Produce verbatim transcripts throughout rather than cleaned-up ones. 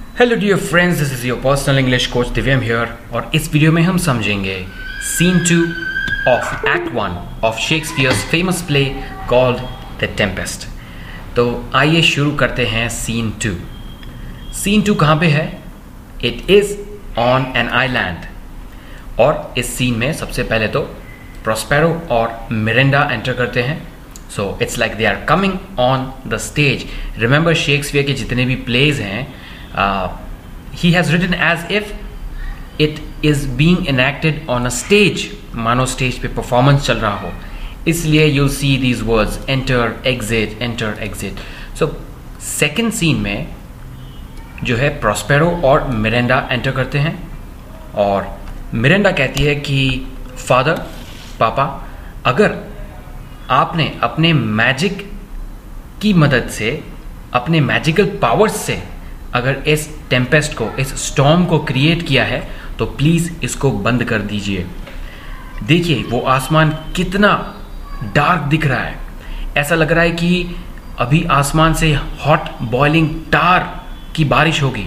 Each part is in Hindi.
Hello dear friends, this is your personal English coach Divyam here और इस वीडियो में हम समझेंगे scene two of act one of Shakespeare's famous play called the Tempest. तो आइए शुरू करते हैं सीन टू। सीन टू कहाँ पे है? It is on an island और इस सीन में सबसे पहले तो प्रोस्पेरो और मिरांडा एंटर करते हैं। So it's like they are coming on the stage. Remember Shakespeare के जितने भी प्लेज हैं, Uh, he has written as if it is being enacted on a stage, मानो स्टेज पे परफॉर्मेंस चल रहा हो, इसलिए you'll see these words enter, exit, enter, exit. So second scene में जो है प्रोस्पेरो और मिरांडा एंटर करते हैं और मिरांडा कहती है कि फादर, पापा, अगर आपने अपने मैजिक की मदद से, अपने मैजिकल पावर्स से अगर इस टेम्पेस्ट को, इस स्टॉर्म को क्रिएट किया है तो प्लीज़ इसको बंद कर दीजिए। देखिए वो आसमान कितना डार्क दिख रहा है, ऐसा लग रहा है कि अभी आसमान से हॉट बॉइलिंग टार की बारिश होगी।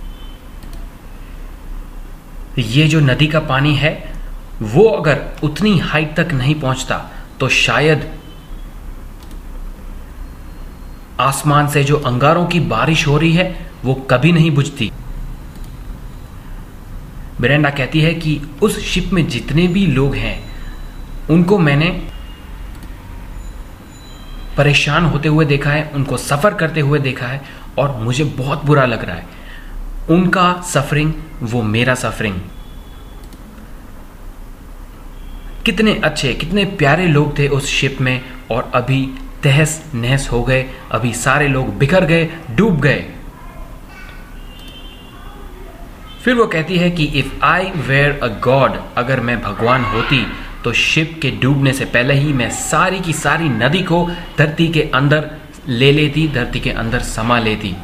ये जो नदी का पानी है वो अगर उतनी हाइट तक नहीं पहुंचता तो शायद आसमान से जो अंगारों की बारिश हो रही है वो कभी नहीं बुझती। मिरांडा कहती है कि उस शिप में जितने भी लोग हैं उनको मैंने परेशान होते हुए देखा है, उनको सफर करते हुए देखा है और मुझे बहुत बुरा लग रहा है। उनका सफरिंग वो मेरा सफरिंग। कितने अच्छे, कितने प्यारे लोग थे उस शिप में और अभी तहस नहस हो गए, अभी सारे लोग बिखर गए, डूब गए। फिर वो कहती है कि if I were a god, अगर मैं भगवान होती तो शिप के डूबने से पहले ही मैं सारी की सारी नदी को धरती के अंदर ले लेती, धरती के अंदर समा लेती।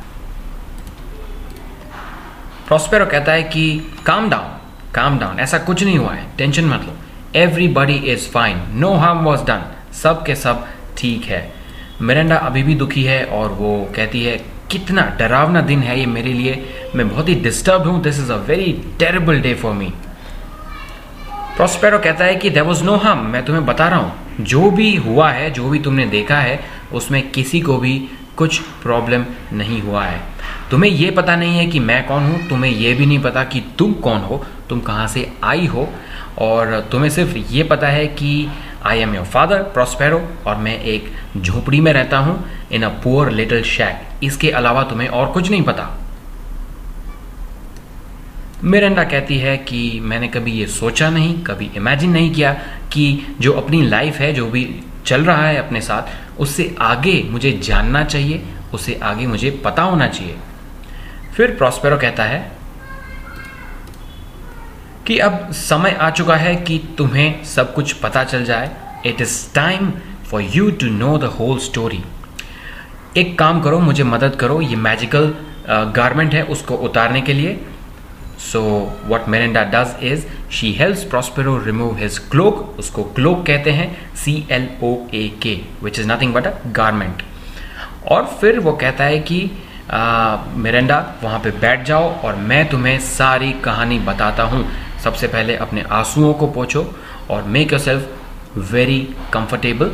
प्रोस्पेरो कहता है कि काम डाउन, काम डाउन, ऐसा कुछ नहीं हुआ है, टेंशन मत लो, everybody is fine, no harm was done, सब के सब ठीक है। मिरांडा अभी भी दुखी है और वो कहती है कितना डरावना दिन है ये मेरे लिए, मैं बहुत ही डिस्टर्ब हूं, this is a very terrible day for me. Prospero कहता है कि देयर वाज नो हार्म, मैं तुम्हें बता रहा हूं जो भी हुआ है, जो भी तुमने देखा है उसमें किसी को भी कुछ प्रॉब्लम नहीं हुआ है। तुम्हें ये पता नहीं है कि मैं कौन हूं, तुम्हें ये भी नहीं पता कि तुम कौन हो, तुम कहां से आई हो, और तुम्हें सिर्फ ये पता है कि I am your father Prospero और मैं एक झोपड़ी में रहता हूं, इन अ पुअर लिटिल शैक। इसके अलावा तुम्हें और कुछ नहीं पता। मिरांडा कहती है कि मैंने कभी ये सोचा नहीं, कभी इमेजिन नहीं किया कि जो अपनी लाइफ है, जो भी चल रहा है अपने साथ, उससे आगे मुझे जानना चाहिए, उससे आगे मुझे पता होना चाहिए। फिर प्रोस्पेरो कहता है कि अब समय आ चुका है कि तुम्हें सब कुछ पता चल जाए। It is time for you to know the whole story. एक काम करो, मुझे मदद करो, ये मैजिकल गारमेंट है उसको उतारने के लिए। So what Miranda does is she helps Prospero remove his cloak. उसको क्लोक कहते हैं, C L O A K, which is nothing but a garment. और फिर वो कहता है कि मिरांडा वहां पे बैठ जाओ और मैं तुम्हें सारी कहानी बताता हूं। सबसे पहले अपने आंसुओं को पोंछो और मेक योरसेल्फ वेरी कंफर्टेबल,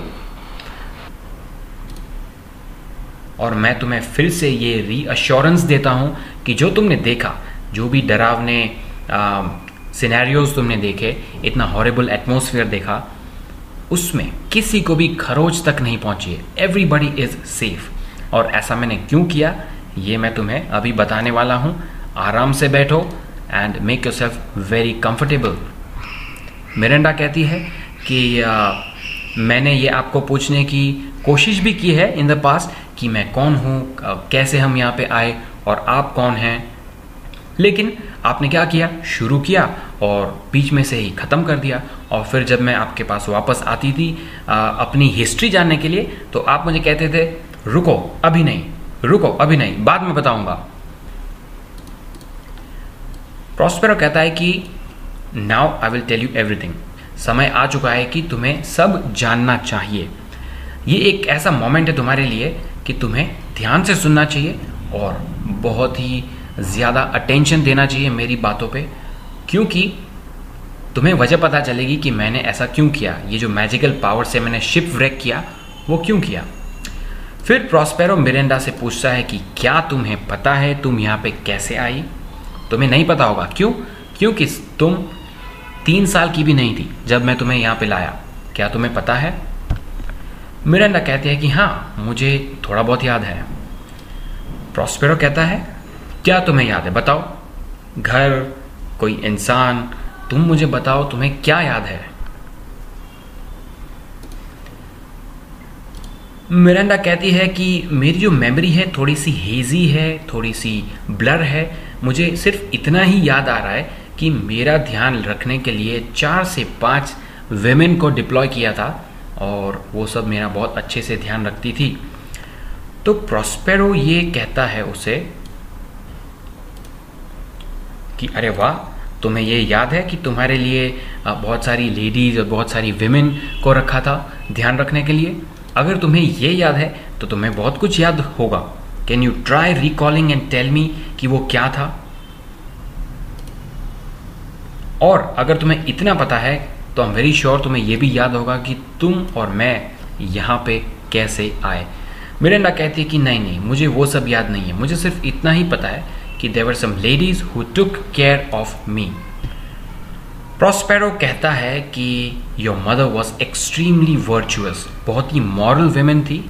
और मैं तुम्हें फिर से ये रीअश्योरेंस देता हूं कि जो तुमने देखा, जो भी डरावने सिनेरियोज तुमने देखे, इतना हॉरिबल एटमॉस्फेयर देखा, उसमें किसी को भी खरोच तक नहीं पहुंची है, एवरीबॉडी इज सेफ। और ऐसा मैंने क्यों किया ये मैं तुम्हें अभी बताने वाला हूं। आराम से बैठो and make yourself very comfortable. Miranda कहती है कि आ, मैंने ये आपको पूछने की कोशिश भी की है इन द पास्ट कि मैं कौन हूँ, कैसे हम यहाँ पे आए और आप कौन हैं, लेकिन आपने क्या किया, शुरू किया और बीच में से ही ख़त्म कर दिया। और फिर जब मैं आपके पास वापस आती थी आ, अपनी हिस्ट्री जानने के लिए, तो आप मुझे कहते थे रुको अभी नहीं, रुको अभी नहीं, बाद में बताऊंगा। प्रोस्पेरो कहता है कि now I will tell you everything, समय आ चुका है कि तुम्हें सब जानना चाहिए। ये एक ऐसा मोमेंट है तुम्हारे लिए कि तुम्हें ध्यान से सुनना चाहिए और बहुत ही ज़्यादा अटेंशन देना चाहिए मेरी बातों पे, क्योंकि तुम्हें वजह पता चलेगी कि मैंने ऐसा क्यों किया, ये जो मैजिकल पावर से मैंने शिप व्रेक किया वो क्यों किया। फिर प्रॉस्पेरो मिरांडा से पूछता है कि क्या तुम्हें पता है तुम यहाँ पे कैसे आई? तुम्हें नहीं पता होगा, क्यों? क्योंकि तुम तीन साल की भी नहीं थी जब मैं तुम्हें यहाँ पे लाया। क्या तुम्हें पता है? मिरांडा कहती है कि हाँ, मुझे थोड़ा बहुत याद है। प्रॉस्पेरो कहता है क्या तुम्हें याद है, बताओ। घर, कोई इंसान, तुम मुझे बताओ तुम्हें क्या याद है। मिरांडा कहती है कि मेरी जो मेमोरी है थोड़ी सी हेजी है, थोड़ी सी ब्लर है। मुझे सिर्फ इतना ही याद आ रहा है कि मेरा ध्यान रखने के लिए चार से पांच वेमेन को डिप्लॉय किया था और वो सब मेरा बहुत अच्छे से ध्यान रखती थी। तो प्रॉस्पेरो ये कहता है उसे कि अरे वाह, तुम्हें ये याद है कि तुम्हारे लिए बहुत सारी लेडीज और बहुत सारी विमेन को रखा था ध्यान रखने के लिए। अगर तुम्हें ये याद है तो तुम्हें बहुत कुछ याद होगा। Can you try recalling and tell me कि वो क्या था? और अगर तुम्हें इतना पता है तो आई एम वेरी श्योर तुम्हें यह भी याद होगा कि तुम और मैं यहाँ पे कैसे आए। मिरांडा कहती है कि नहीं नहीं, मुझे वो सब याद नहीं है, मुझे सिर्फ इतना ही पता है कि there were some ladies who took care of me. Prospero कहता है कि your mother was extremely virtuous, बहुत ही मॉरल वेमेन थी,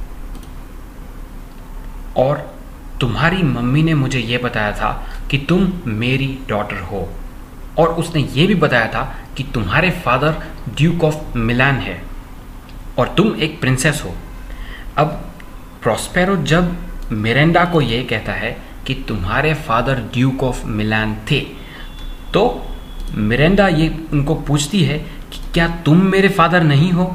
और तुम्हारी मम्मी ने मुझे यह बताया था कि तुम मेरी डॉटर हो, और उसने ये भी बताया था कि तुम्हारे फादर ड्यूक ऑफ मिलान है और तुम एक प्रिंसेस हो। अब प्रॉस्पेरो जब मिरांडा को ये कहता है कि तुम्हारे फादर ड्यूक ऑफ मिलान थे, तो मिरांडा ये उनको पूछती है कि क्या तुम मेरे फादर नहीं हो?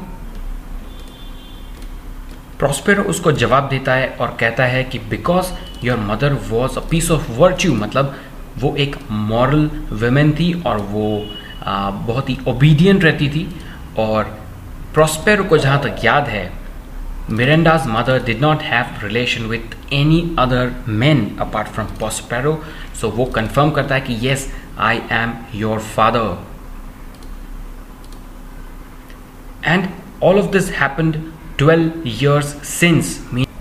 प्रॉस्पेरो उसको जवाब देता है और कहता है कि because your mother was a piece of virtue, मतलब वो एक मॉरल वुमेन थी और वो आ, बहुत ही ओबीडियंट रहती थी। और प्रॉस्पेरो को जहाँ तक याद है, Miranda's mother did not have relation with any other men apart from Prospero, so वो कंफर्म करता है कि yes, I am your father. And all of this happened twelve years since.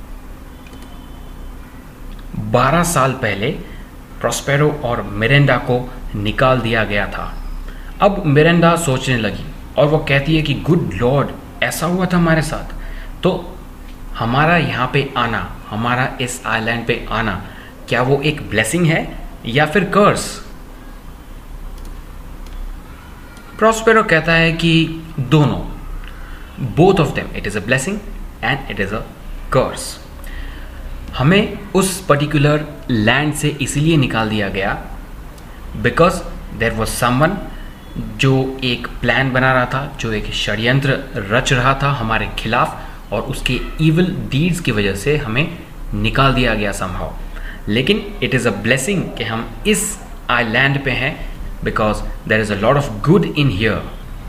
बारह साल पहले प्रॉस्पेरो और मिरांडा को निकाल दिया गया था। अब मिरांडा सोचने लगी और वो कहती है कि गुड लॉर्ड, ऐसा हुआ था हमारे साथ, तो हमारा यहाँ पे आना, हमारा इस आइलैंड पे आना, क्या वो एक ब्लेसिंग है या फिर कर्स? प्रॉस्पेरो कहता है कि दोनों, both of them, it is a blessing and it is a curse. हमें उस पर्टिकुलर लैंड से इसलिए निकाल दिया गया बिकॉज देयर वाज समवन जो एक प्लान बना रहा था, जो एक षड्यंत्र रच रहा था हमारे खिलाफ, और उसके इविल डीड्स की वजह से हमें निकाल दिया गया समहाउ। लेकिन इट इज़ अ ब्लेसिंग कि हम इस आइलैंड पे हैं because there is a lot of good in here.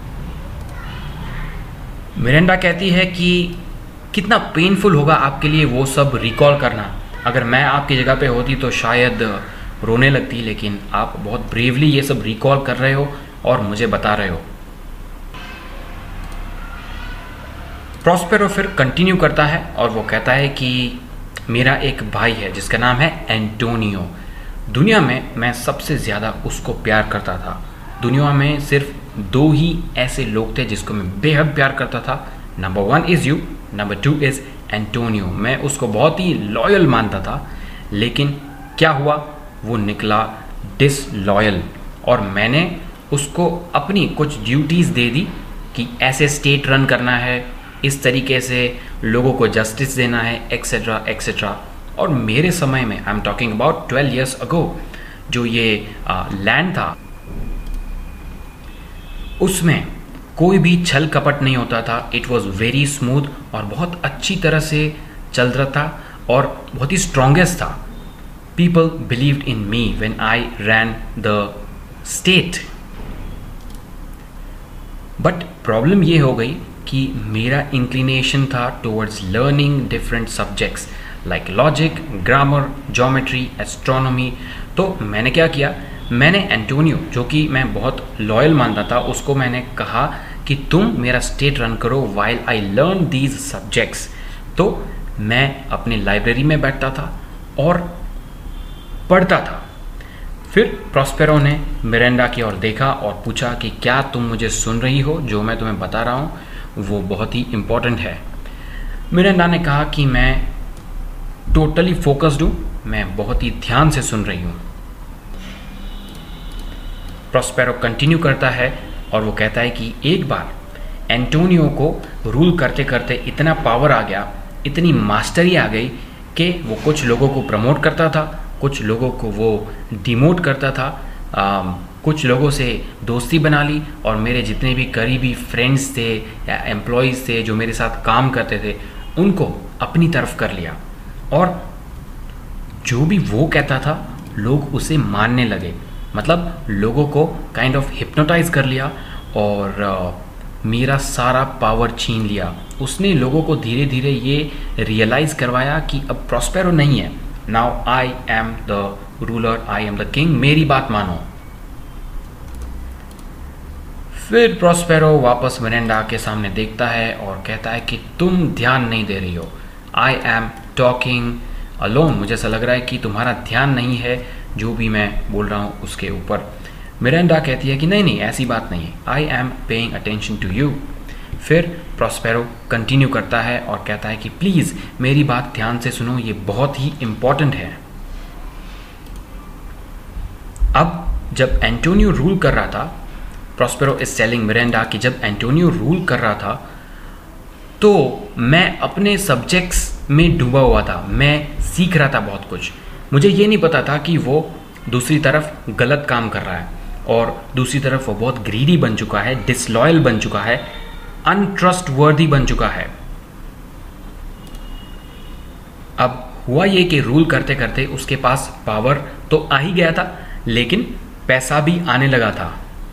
Miranda कहती है कि कितना पेनफुल होगा आपके लिए वो सब रिकॉल करना। अगर मैं आपकी जगह पे होती तो शायद रोने लगती, लेकिन आप बहुत ब्रेवली ये सब रिकॉल कर रहे हो और मुझे बता रहे हो। प्रॉस्पेरो फिर कंटिन्यू करता है और वो कहता है कि मेरा एक भाई है जिसका नाम है एंटोनियो। दुनिया में मैं सबसे ज़्यादा उसको प्यार करता था। दुनिया में सिर्फ दो ही ऐसे लोग थे जिसको मैं बेहद प्यार करता था। Number one is you, number two is Antonio. मैं उसको बहुत ही लॉयल मानता था, लेकिन क्या हुआ, वो निकला डिसलॉयल, और मैंने उसको अपनी कुछ ड्यूटीज़ दे दी कि ऐसे स्टेट रन करना है, इस तरीके से लोगों को जस्टिस देना है, एक्सेट्रा एक्सेट्रा। और मेरे समय में, I am talking about twelve years ago, जो ये लैंड था उसमें कोई भी छल कपट नहीं होता था। इट वॉज वेरी स्मूथ और बहुत अच्छी तरह से चल रहा था और बहुत ही स्ट्रॉन्गेस्ट था। People believed in me when I ran the state. But problem ये हो गई कि मेरा इंक्लिनेशन था towards learning different subjects like logic, grammar, geometry, astronomy. तो मैंने क्या किया, मैंने एंटोनियो, जो कि मैं बहुत लॉयल मानता था, उसको मैंने कहा कि तुम मेरा स्टेट रन करो while I learn these subjects. तो मैं अपनी लाइब्रेरी में बैठता था और पढ़ता था। फिर प्रॉस्पेरो ने मिरांडा की ओर देखा और पूछा कि क्या तुम मुझे सुन रही हो, जो मैं तुम्हें बता रहा हूँ वो बहुत ही इम्पोर्टेंट है। मिरांडा ने कहा कि मैं टोटली फोकस्ड हूँ, मैं बहुत ही ध्यान से सुन रही हूँ। प्रॉस्पेरो कंटिन्यू करता है और वो कहता है कि एक बार एंटोनियो को रूल करते करते इतना पावर आ गया, इतनी मास्टरी आ गई कि वो कुछ लोगों को प्रमोट करता था, कुछ लोगों को वो डिमोट करता था, आ, कुछ लोगों से दोस्ती बना ली और मेरे जितने भी करीबी फ्रेंड्स थे या एम्प्लॉयज़ थे जो मेरे साथ काम करते थे उनको अपनी तरफ कर लिया और जो भी वो कहता था लोग उसे मानने लगे। मतलब लोगों को काइंड ऑफ हिप्नोटाइज कर लिया और uh, मेरा सारा पावर छीन लिया। उसने लोगों को धीरे धीरे ये रियलाइज़ करवाया कि अब प्रॉस्पेरो नहीं है, now I am the ruler, I am the king, मेरी बात मानो। फिर प्रॉस्पेरो वापस मिरांडा के सामने देखता है और कहता है कि तुम ध्यान नहीं दे रही हो, आई एम टॉकिंग अलोन। मुझे ऐसा लग रहा है कि तुम्हारा ध्यान नहीं है जो भी मैं बोल रहा हूँ उसके ऊपर। मिरांडा कहती है कि नहीं नहीं ऐसी बात नहीं है, I am paying attention to you. फिर प्रॉस्पेरो कंटिन्यू करता है और कहता है कि प्लीज़ मेरी बात ध्यान से सुनो, ये बहुत ही इम्पॉर्टेंट है। अब जब एंटोनियो रूल कर रहा था, प्रॉस्पेरो इज टेलिंग मिरांडा कि जब एंटोनियो रूल कर रहा था तो मैं अपने सब्जेक्ट्स में डूबा हुआ था, मैं सीख रहा था बहुत कुछ। मुझे ये नहीं पता था कि वो दूसरी तरफ गलत काम कर रहा है और दूसरी तरफ वो बहुत ग्रीडी बन चुका है, डिसलॉयल बन चुका है, अनट्रस्टवर्दी बन चुका है। अब हुआ ये कि रूल करते करते उसके पास पावर तो आ ही गया था लेकिन पैसा भी आने लगा था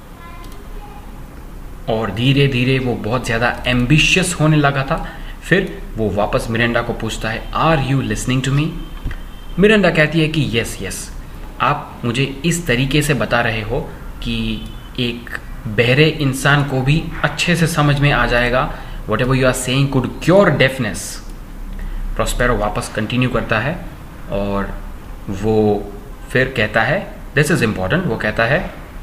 और धीरे धीरे वो बहुत ज़्यादा एम्बिशियस होने लगा था। फिर वो वापस मिरांडा को पूछता है, are you listening to me? Miranda कहती है कि यस यस, आप मुझे इस तरीके से बता रहे हो कि एक बहरे इंसान को भी अच्छे से समझ में आ जाएगा, whatever you are saying could cure deafness. Prospero वापस कंटिन्यू करता है और वो फिर कहता है, दिस इज इम्पॉर्टेंट, वो कहता है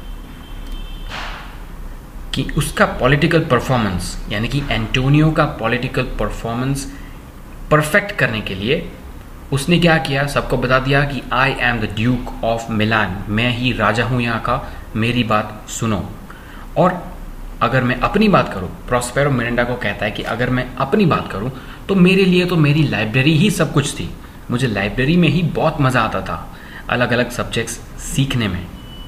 कि उसका पॉलिटिकल परफॉर्मेंस यानी कि एंटोनियो का पॉलिटिकल परफॉर्मेंस परफेक्ट करने के लिए उसने क्या किया, सबको बता दिया कि I am the duke of Milan, मैं ही राजा हूँ यहाँ का, मेरी बात सुनो। और अगर मैं अपनी बात करूँ, प्रॉस्पेरो मिरांडा को कहता है कि अगर मैं अपनी बात करूँ तो मेरे लिए तो मेरी लाइब्रेरी ही सब कुछ थी, मुझे लाइब्रेरी में ही बहुत मज़ा आता था अलग अलग सब्जेक्ट्स सीखने में।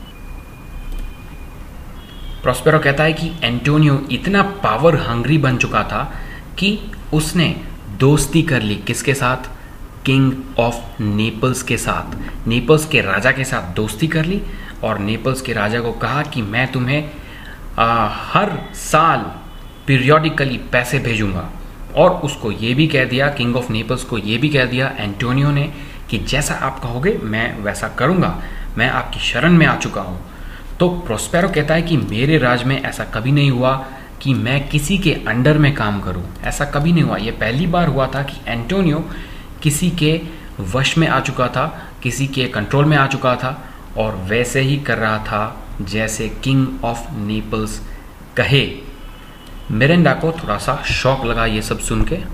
प्रॉस्पेरो कहता है कि एंटोनियो इतना पावर हंग्री बन चुका था कि उसने दोस्ती कर ली, किसके साथ? किंग ऑफ नेपल्स के साथ, नेपल्स के राजा के साथ दोस्ती कर ली और नेपल्स के राजा को कहा कि मैं तुम्हें आ, हर साल पीरियोडिकली पैसे भेजूंगा। और उसको ये भी कह दिया, किंग ऑफ नेपल्स को ये भी कह दिया एंटोनियो ने कि जैसा आप कहोगे मैं वैसा करूंगा, मैं आपकी शरण में आ चुका हूँ। तो प्रॉस्पेरो कहता है कि मेरे राज में ऐसा कभी नहीं हुआ कि मैं किसी के अंडर में काम करूं, ऐसा कभी नहीं हुआ। ये पहली बार हुआ था कि एंटोनियो किसी के वश में आ चुका था, किसी के कंट्रोल में आ चुका था और वैसे ही कर रहा था जैसे किंग ऑफ नेपल्स कहे। मिरांडा को थोड़ा सा शॉक लगा ये सब सुन के।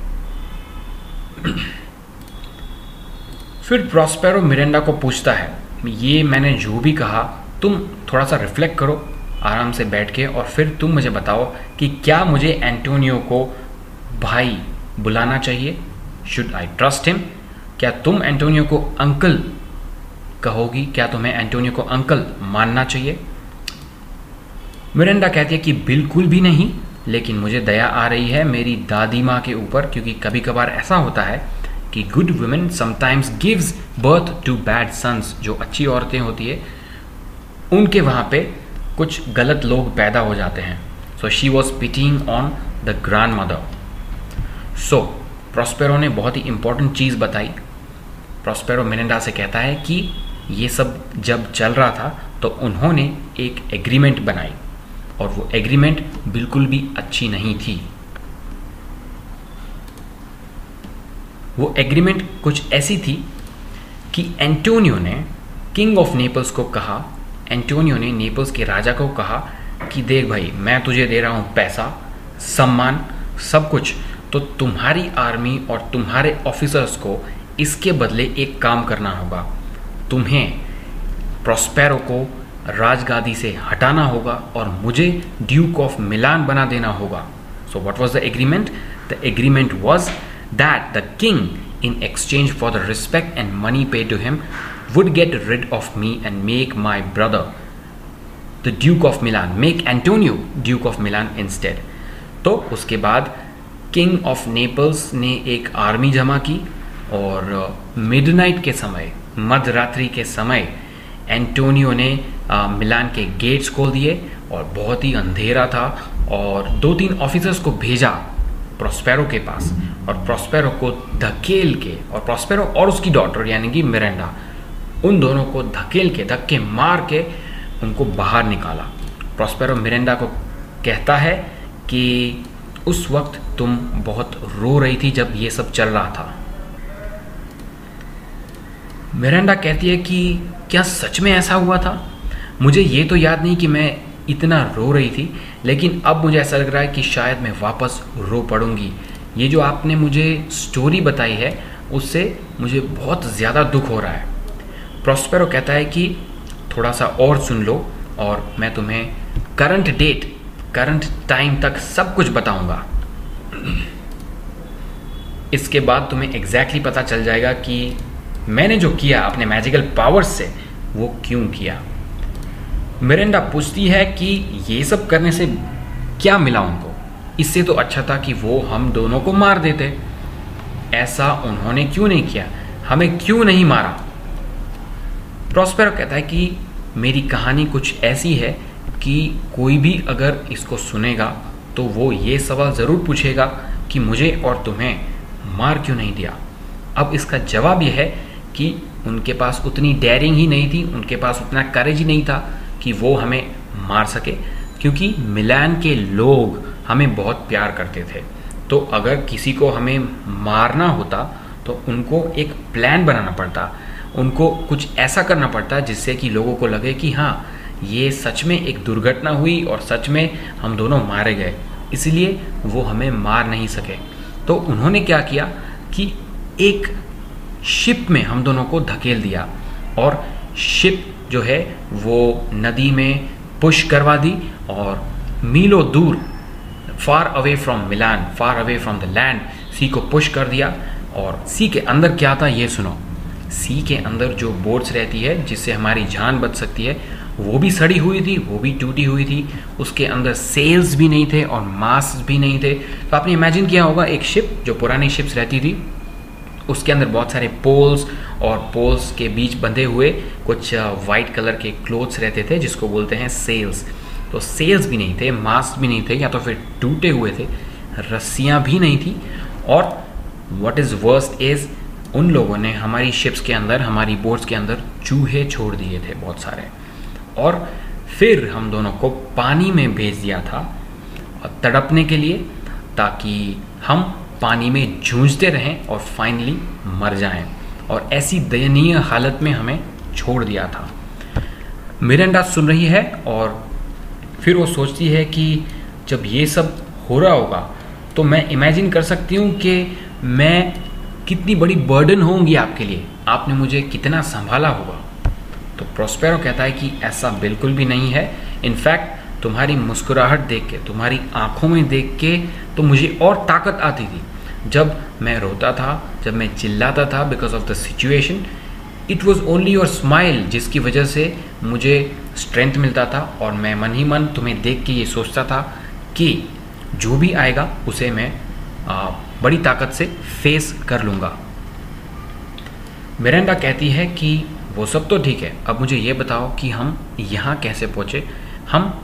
फिर प्रॉस्पेरो मिरांडा को पूछता है, ये मैंने जो भी कहा तुम थोड़ा सा रिफ्लेक्ट करो आराम से बैठ के और फिर तुम मुझे बताओ कि क्या मुझे एंटोनियो को भाई बुलाना चाहिए? Should I trust him? क्या तुम एंटोनियो को अंकल कहोगी? क्या तुम्हें एंटोनियो को अंकल मानना चाहिए? मिरांडा कहती है कि बिल्कुल भी नहीं, लेकिन मुझे दया आ रही है मेरी दादी माँ के ऊपर, क्योंकि कभी कभार ऐसा होता है कि good women sometimes gives birth to bad sons. जो अच्छी औरतें होती है उनके वहाँ पे कुछ गलत लोग पैदा हो जाते हैं। So she was pitting on the grandmother. So Prospero ने बहुत ही इंपॉर्टेंट चीज़ बताई प्रॉस्पेरो मिरांडा से कहता है कि ये सब जब चल रहा था तो उन्होंने एक एग्रीमेंट बनाई और वो एग्रीमेंट बिल्कुल भी अच्छी नहीं थी। वो एग्रीमेंट कुछ ऐसी थी कि एंटोनियो ने किंग ऑफ नेपल्स को कहा, एंटोनियो ने नेपल्स के राजा को कहा कि देख भाई, मैं तुझे दे रहा हूँ पैसा, सम्मान, सब कुछ, तो तुम्हारी आर्मी और तुम्हारे ऑफिसर्स को इसके बदले एक काम करना होगा। तुम्हें प्रॉस्पेरो को राजगादी से हटाना होगा और मुझे ड्यूक ऑफ मिलान बना देना होगा। So what was the agreement? The agreement was that the king in exchange for the respect and money paid to him would get rid of me and make my brother the Duke of Milan, make Antonio Duke of Milan instead। तो उसके बाद किंग ऑफ नेपल्स ने एक आर्मी जमा की और मिडनाइट के समय, मध्यरात्रि के समय, एंटोनियो ने आ, मिलान के गेट्स खोल दिए और बहुत ही अंधेरा था और दो तीन ऑफिसर्स को भेजा प्रॉस्पेरो के पास और प्रॉस्पेरो को धकेल के, और प्रॉस्पेरो और उसकी डॉटर यानी कि मिरांडा, उन दोनों को धकेल के, धक्के मार के उनको बाहर निकाला। प्रॉस्पेरो मिरांडा को कहता है कि उस वक्त तुम बहुत रो रही थी जब ये सब चल रहा था। मिरांडा कहती है कि क्या सच में ऐसा हुआ था? मुझे ये तो याद नहीं कि मैं इतना रो रही थी, लेकिन अब मुझे ऐसा लग रहा है कि शायद मैं वापस रो पड़ूंगी। ये जो आपने मुझे स्टोरी बताई है उससे मुझे बहुत ज़्यादा दुख हो रहा है। प्रॉस्पेरो कहता है कि थोड़ा सा और सुन लो और मैं तुम्हें करंट डेट, करंट टाइम तक सब कुछ बताऊंगा। इसके बाद तुम्हें एग्जैक्टली पता चल जाएगा कि मैंने जो किया अपने मैजिकल पावर्स से वो क्यों किया। मिरांडा पूछती है कि ये सब करने से क्या मिला उनको? इससे तो अच्छा था कि वो हम दोनों को मार देते। ऐसा उन्होंने क्यों नहीं किया? हमें क्यों नहीं मारा? प्रॉस्पेरो कहता है कि मेरी कहानी कुछ ऐसी है कि कोई भी अगर इसको सुनेगा तो वो ये सवाल ज़रूर पूछेगा कि मुझे और तुम्हें मार क्यों नहीं दिया। अब इसका जवाब यह है कि उनके पास उतनी डेयरिंग ही नहीं थी, उनके पास उतना करेज ही नहीं था कि वो हमें मार सके, क्योंकि मिलान के लोग हमें बहुत प्यार करते थे। तो अगर किसी को हमें मारना होता तो उनको एक प्लान बनाना पड़ता, उनको कुछ ऐसा करना पड़ता जिससे कि लोगों को लगे कि हाँ, ये सच में एक दुर्घटना हुई और सच में हम दोनों मारे गए, इसलिए वो हमें मार नहीं सके। तो उन्होंने क्या किया कि एक शिप में हम दोनों को धकेल दिया और शिप जो है वो नदी में पुश करवा दी और मीलों दूर, far away from Milan, far away from the land, sea को पुश कर दिया। और सी के अंदर क्या था ये सुनो। सी के अंदर जो बोट्स रहती है जिससे हमारी जान बच सकती है, वो भी सड़ी हुई थी, वो भी टूटी हुई थी, उसके अंदर सेल्स भी नहीं थे और मास्ट भी नहीं थे। तो आपने इमेजिन किया होगा एक शिप, जो पुरानी शिप्स रहती थी, उसके अंदर बहुत सारे पोल्स और पोल्स के बीच बंधे हुए कुछ वाइट कलर के क्लोथ्स रहते थे जिसको बोलते हैं सेल्स। तो सेल्स भी नहीं थे, मास्ट भी नहीं थे, या तो फिर टूटे हुए थे, रस्सियाँ भी नहीं थी। और व्हाट इज़ वर्स्ट इज़ उन लोगों ने हमारी शिप्स के अंदर, हमारी बोट्स के अंदर चूहे छोड़ दिए थे बहुत सारे, और फिर हम दोनों को पानी में भेज दिया था तड़पने के लिए, ताकि हम पानी में जूझते रहें और फाइनली मर जाएं। और ऐसी दयनीय हालत में हमें छोड़ दिया था। मिरांडा सुन रही है और फिर वो सोचती है कि जब ये सब हो रहा होगा तो मैं इमेजिन कर सकती हूँ कि मैं कितनी बड़ी बर्डन होंगी आपके लिए, आपने मुझे कितना संभाला होगा। तो प्रॉस्पेरो कहता है कि ऐसा बिल्कुल भी नहीं है। इनफैक्ट तुम्हारी मुस्कुराहट देख के, तुम्हारी आंखों में देख के तो मुझे और ताकत आती थी। जब मैं रोता था, जब मैं चिल्लाता था because of the situation, it was only your smile जिसकी वजह से मुझे स्ट्रेंथ मिलता था। और मैं मन ही मन तुम्हें देख के ये सोचता था कि जो भी आएगा उसे मैं आ, बड़ी ताकत से फेस कर लूँगा। मिरांडा कहती है कि वो सब तो ठीक है, अब मुझे ये बताओ कि हम यहाँ कैसे पहुँचे, हम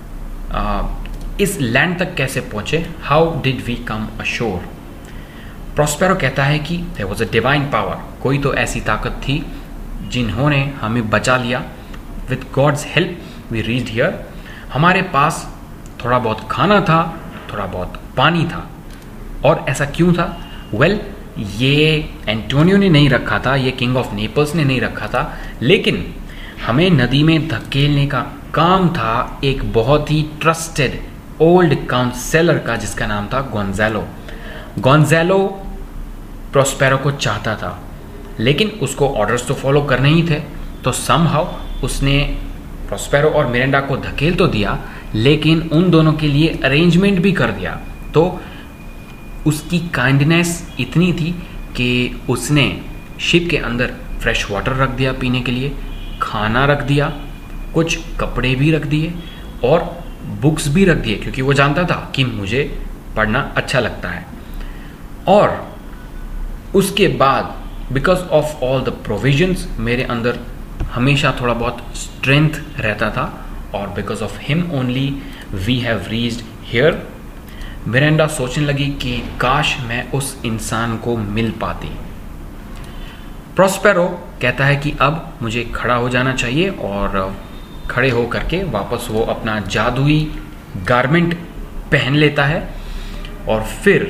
आ, इस लैंड तक कैसे पहुँचे, how did we come ashore. Prospero कहता है कि there was a divine power, कोई तो ऐसी ताकत थी जिन्होंने हमें बचा लिया। With God's help we reached here. हमारे पास थोड़ा बहुत खाना था, थोड़ा बहुत पानी था। और ऐसा क्यों था? वेल well, ये एंटोनियो ने नहीं रखा था, ये किंग ऑफ नेपल्स ने नहीं रखा था, लेकिन हमें नदी में धकेलने का काम था एक बहुत ही ट्रस्टेड ओल्ड काउंसलर का, जिसका नाम था गोंजालो। गोंजालो प्रोस्पेरो को चाहता था, लेकिन उसको ऑर्डर्स तो फॉलो करने ही थे, तो समहाउ उसने प्रोस्पेरो और मिरांडा को धकेल तो दिया, लेकिन उन दोनों के लिए अरेंजमेंट भी कर दिया। तो उसकी काइंडनेस इतनी थी कि उसने शिप के अंदर फ्रेश वाटर रख दिया पीने के लिए, खाना रख दिया, कुछ कपड़े भी रख दिए और बुक्स भी रख दिए, क्योंकि वो जानता था कि मुझे पढ़ना अच्छा लगता है। और उसके बाद because of all the provisions मेरे अंदर हमेशा थोड़ा बहुत स्ट्रेंथ रहता था, और because of him only we have reached here. Miranda सोचने लगी कि काश मैं उस इंसान को मिल पाती। प्रोस्पेरो कहता है कि अब मुझे खड़ा हो जाना चाहिए, और खड़े हो करके वापस वो अपना जादुई गारमेंट पहन लेता है, और फिर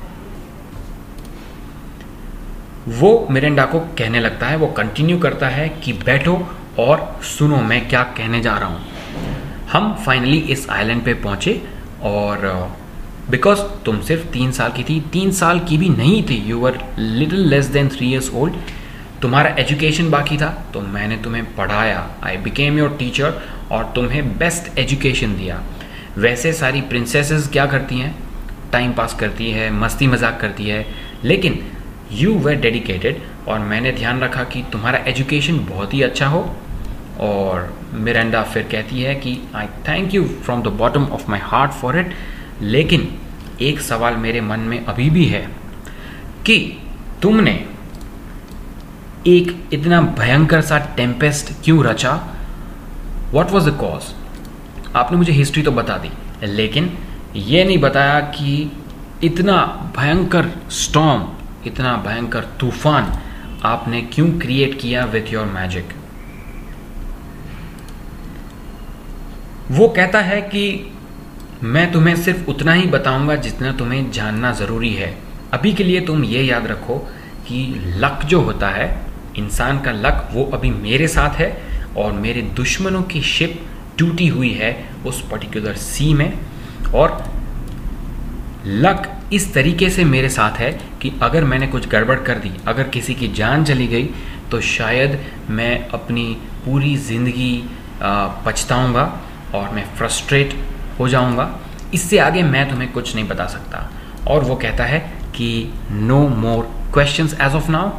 वो मिरांडा को कहने लगता है, वो कंटिन्यू करता है कि बैठो और सुनो मैं क्या कहने जा रहा हूँ। हम फाइनली इस आइलैंड पे पहुंचे, और बिकॉज तुम सिर्फ तीन साल की थी, तीन साल की भी नहीं थी, you were little less than three years old, तुम्हारा एजुकेशन बाकी था, तो मैंने तुम्हें पढ़ाया, आई बिकेम योर टीचर, और तुम्हें बेस्ट एजुकेशन दिया। वैसे सारी प्रिंसेसेस क्या करती हैं? टाइम पास करती है, मस्ती मजाक करती है, लेकिन यू वर डेडिकेटेड, और मैंने ध्यान रखा कि तुम्हारा एजुकेशन बहुत ही अच्छा हो। और मिरांडा फिर कहती है कि I thank you from the bottom of my heart for it, लेकिन एक सवाल मेरे मन में अभी भी है कि तुमने एक इतना भयंकर सा टेम्पेस्ट क्यों रचा? What was the cause? आपने मुझे हिस्ट्री तो बता दी, लेकिन ये नहीं बताया कि इतना भयंकर स्टॉर्म, इतना भयंकर तूफान आपने क्यों क्रिएट किया विथ योर मैजिक। वो कहता है कि मैं तुम्हें सिर्फ उतना ही बताऊंगा जितना तुम्हें जानना जरूरी है। अभी के लिए तुम ये याद रखो कि लक जो होता है, इंसान का लक, वो अभी मेरे साथ है, और मेरे दुश्मनों की शिप टूटी हुई है उस पर्टिकुलर सी में, और लक इस तरीके से मेरे साथ है कि अगर मैंने कुछ गड़बड़ कर दी, अगर किसी की जान चली गई, तो शायद मैं अपनी पूरी ज़िंदगी पछताऊंगा और मैं फ्रस्ट्रेट हो जाऊंगा। इससे आगे मैं तुम्हें कुछ नहीं बता सकता। और वो कहता है कि no more questions as of now.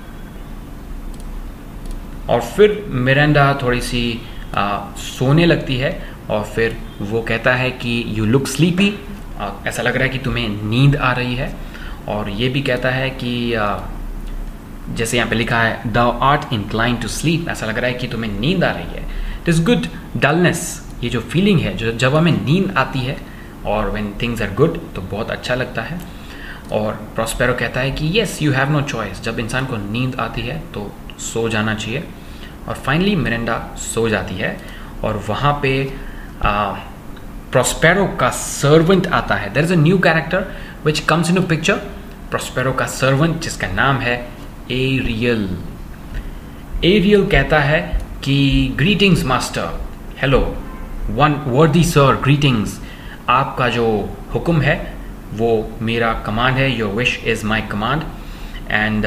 और फिर मिरांडा थोड़ी सी आ, सोने लगती है, और फिर वो कहता है कि यू लुक स्लीपी, ऐसा लग रहा है कि तुम्हें नींद आ रही है। और ये भी कहता है कि आ, जैसे यहाँ पे लिखा है thou art inclined to sleep, ऐसा लग रहा है कि तुम्हें नींद आ रही है। दिस गुड डलनेस, ये जो फीलिंग है, जो जब हमें नींद आती है और व्हेन थिंग्स आर गुड, तो बहुत अच्छा लगता है। और प्रोस्पेरो कहता है कि yes you have no choice, जब इंसान को नींद आती है तो सो जाना चाहिए। और फाइनली मिरांडा सो जाती है, और वहाँ पे प्रोस्पेरो का सर्वेंट आता है। There is a new character which comes in a picture, Prospero का सर्वेंट जिसका नाम है एरियल। एरियल कहता है कि greetings master, hello one worthy sir, greetings, आपका जो हुक्म है वो मेरा कमांड है, your wish is my command, and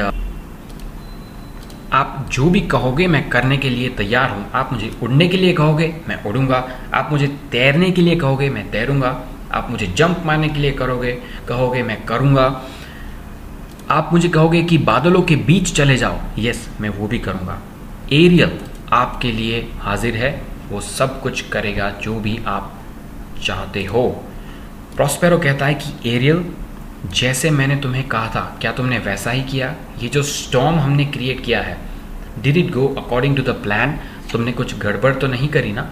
आप जो भी कहोगे मैं करने के लिए तैयार हूँ। आप मुझे उड़ने के लिए कहोगे मैं उड़ूंगा, आप मुझे तैरने के लिए कहोगे मैं तैरूंगा, आप मुझे जंप मारने के लिए करोगे कहोगे मैं करूँगा, आप मुझे कहोगे कि बादलों के बीच चले जाओ, यस मैं वो भी करूँगा। एरियल आपके लिए हाजिर है, वो सब कुछ करेगा जो भी आप चाहते हो। प्रोस्पेरो कहता है कि एरियल, जैसे मैंने तुम्हें कहा था क्या तुमने वैसा ही किया? ये जो स्टॉर्म हमने क्रिएट किया है, did it go according to the plan? तुमने कुछ गड़बड़ तो नहीं करी ना?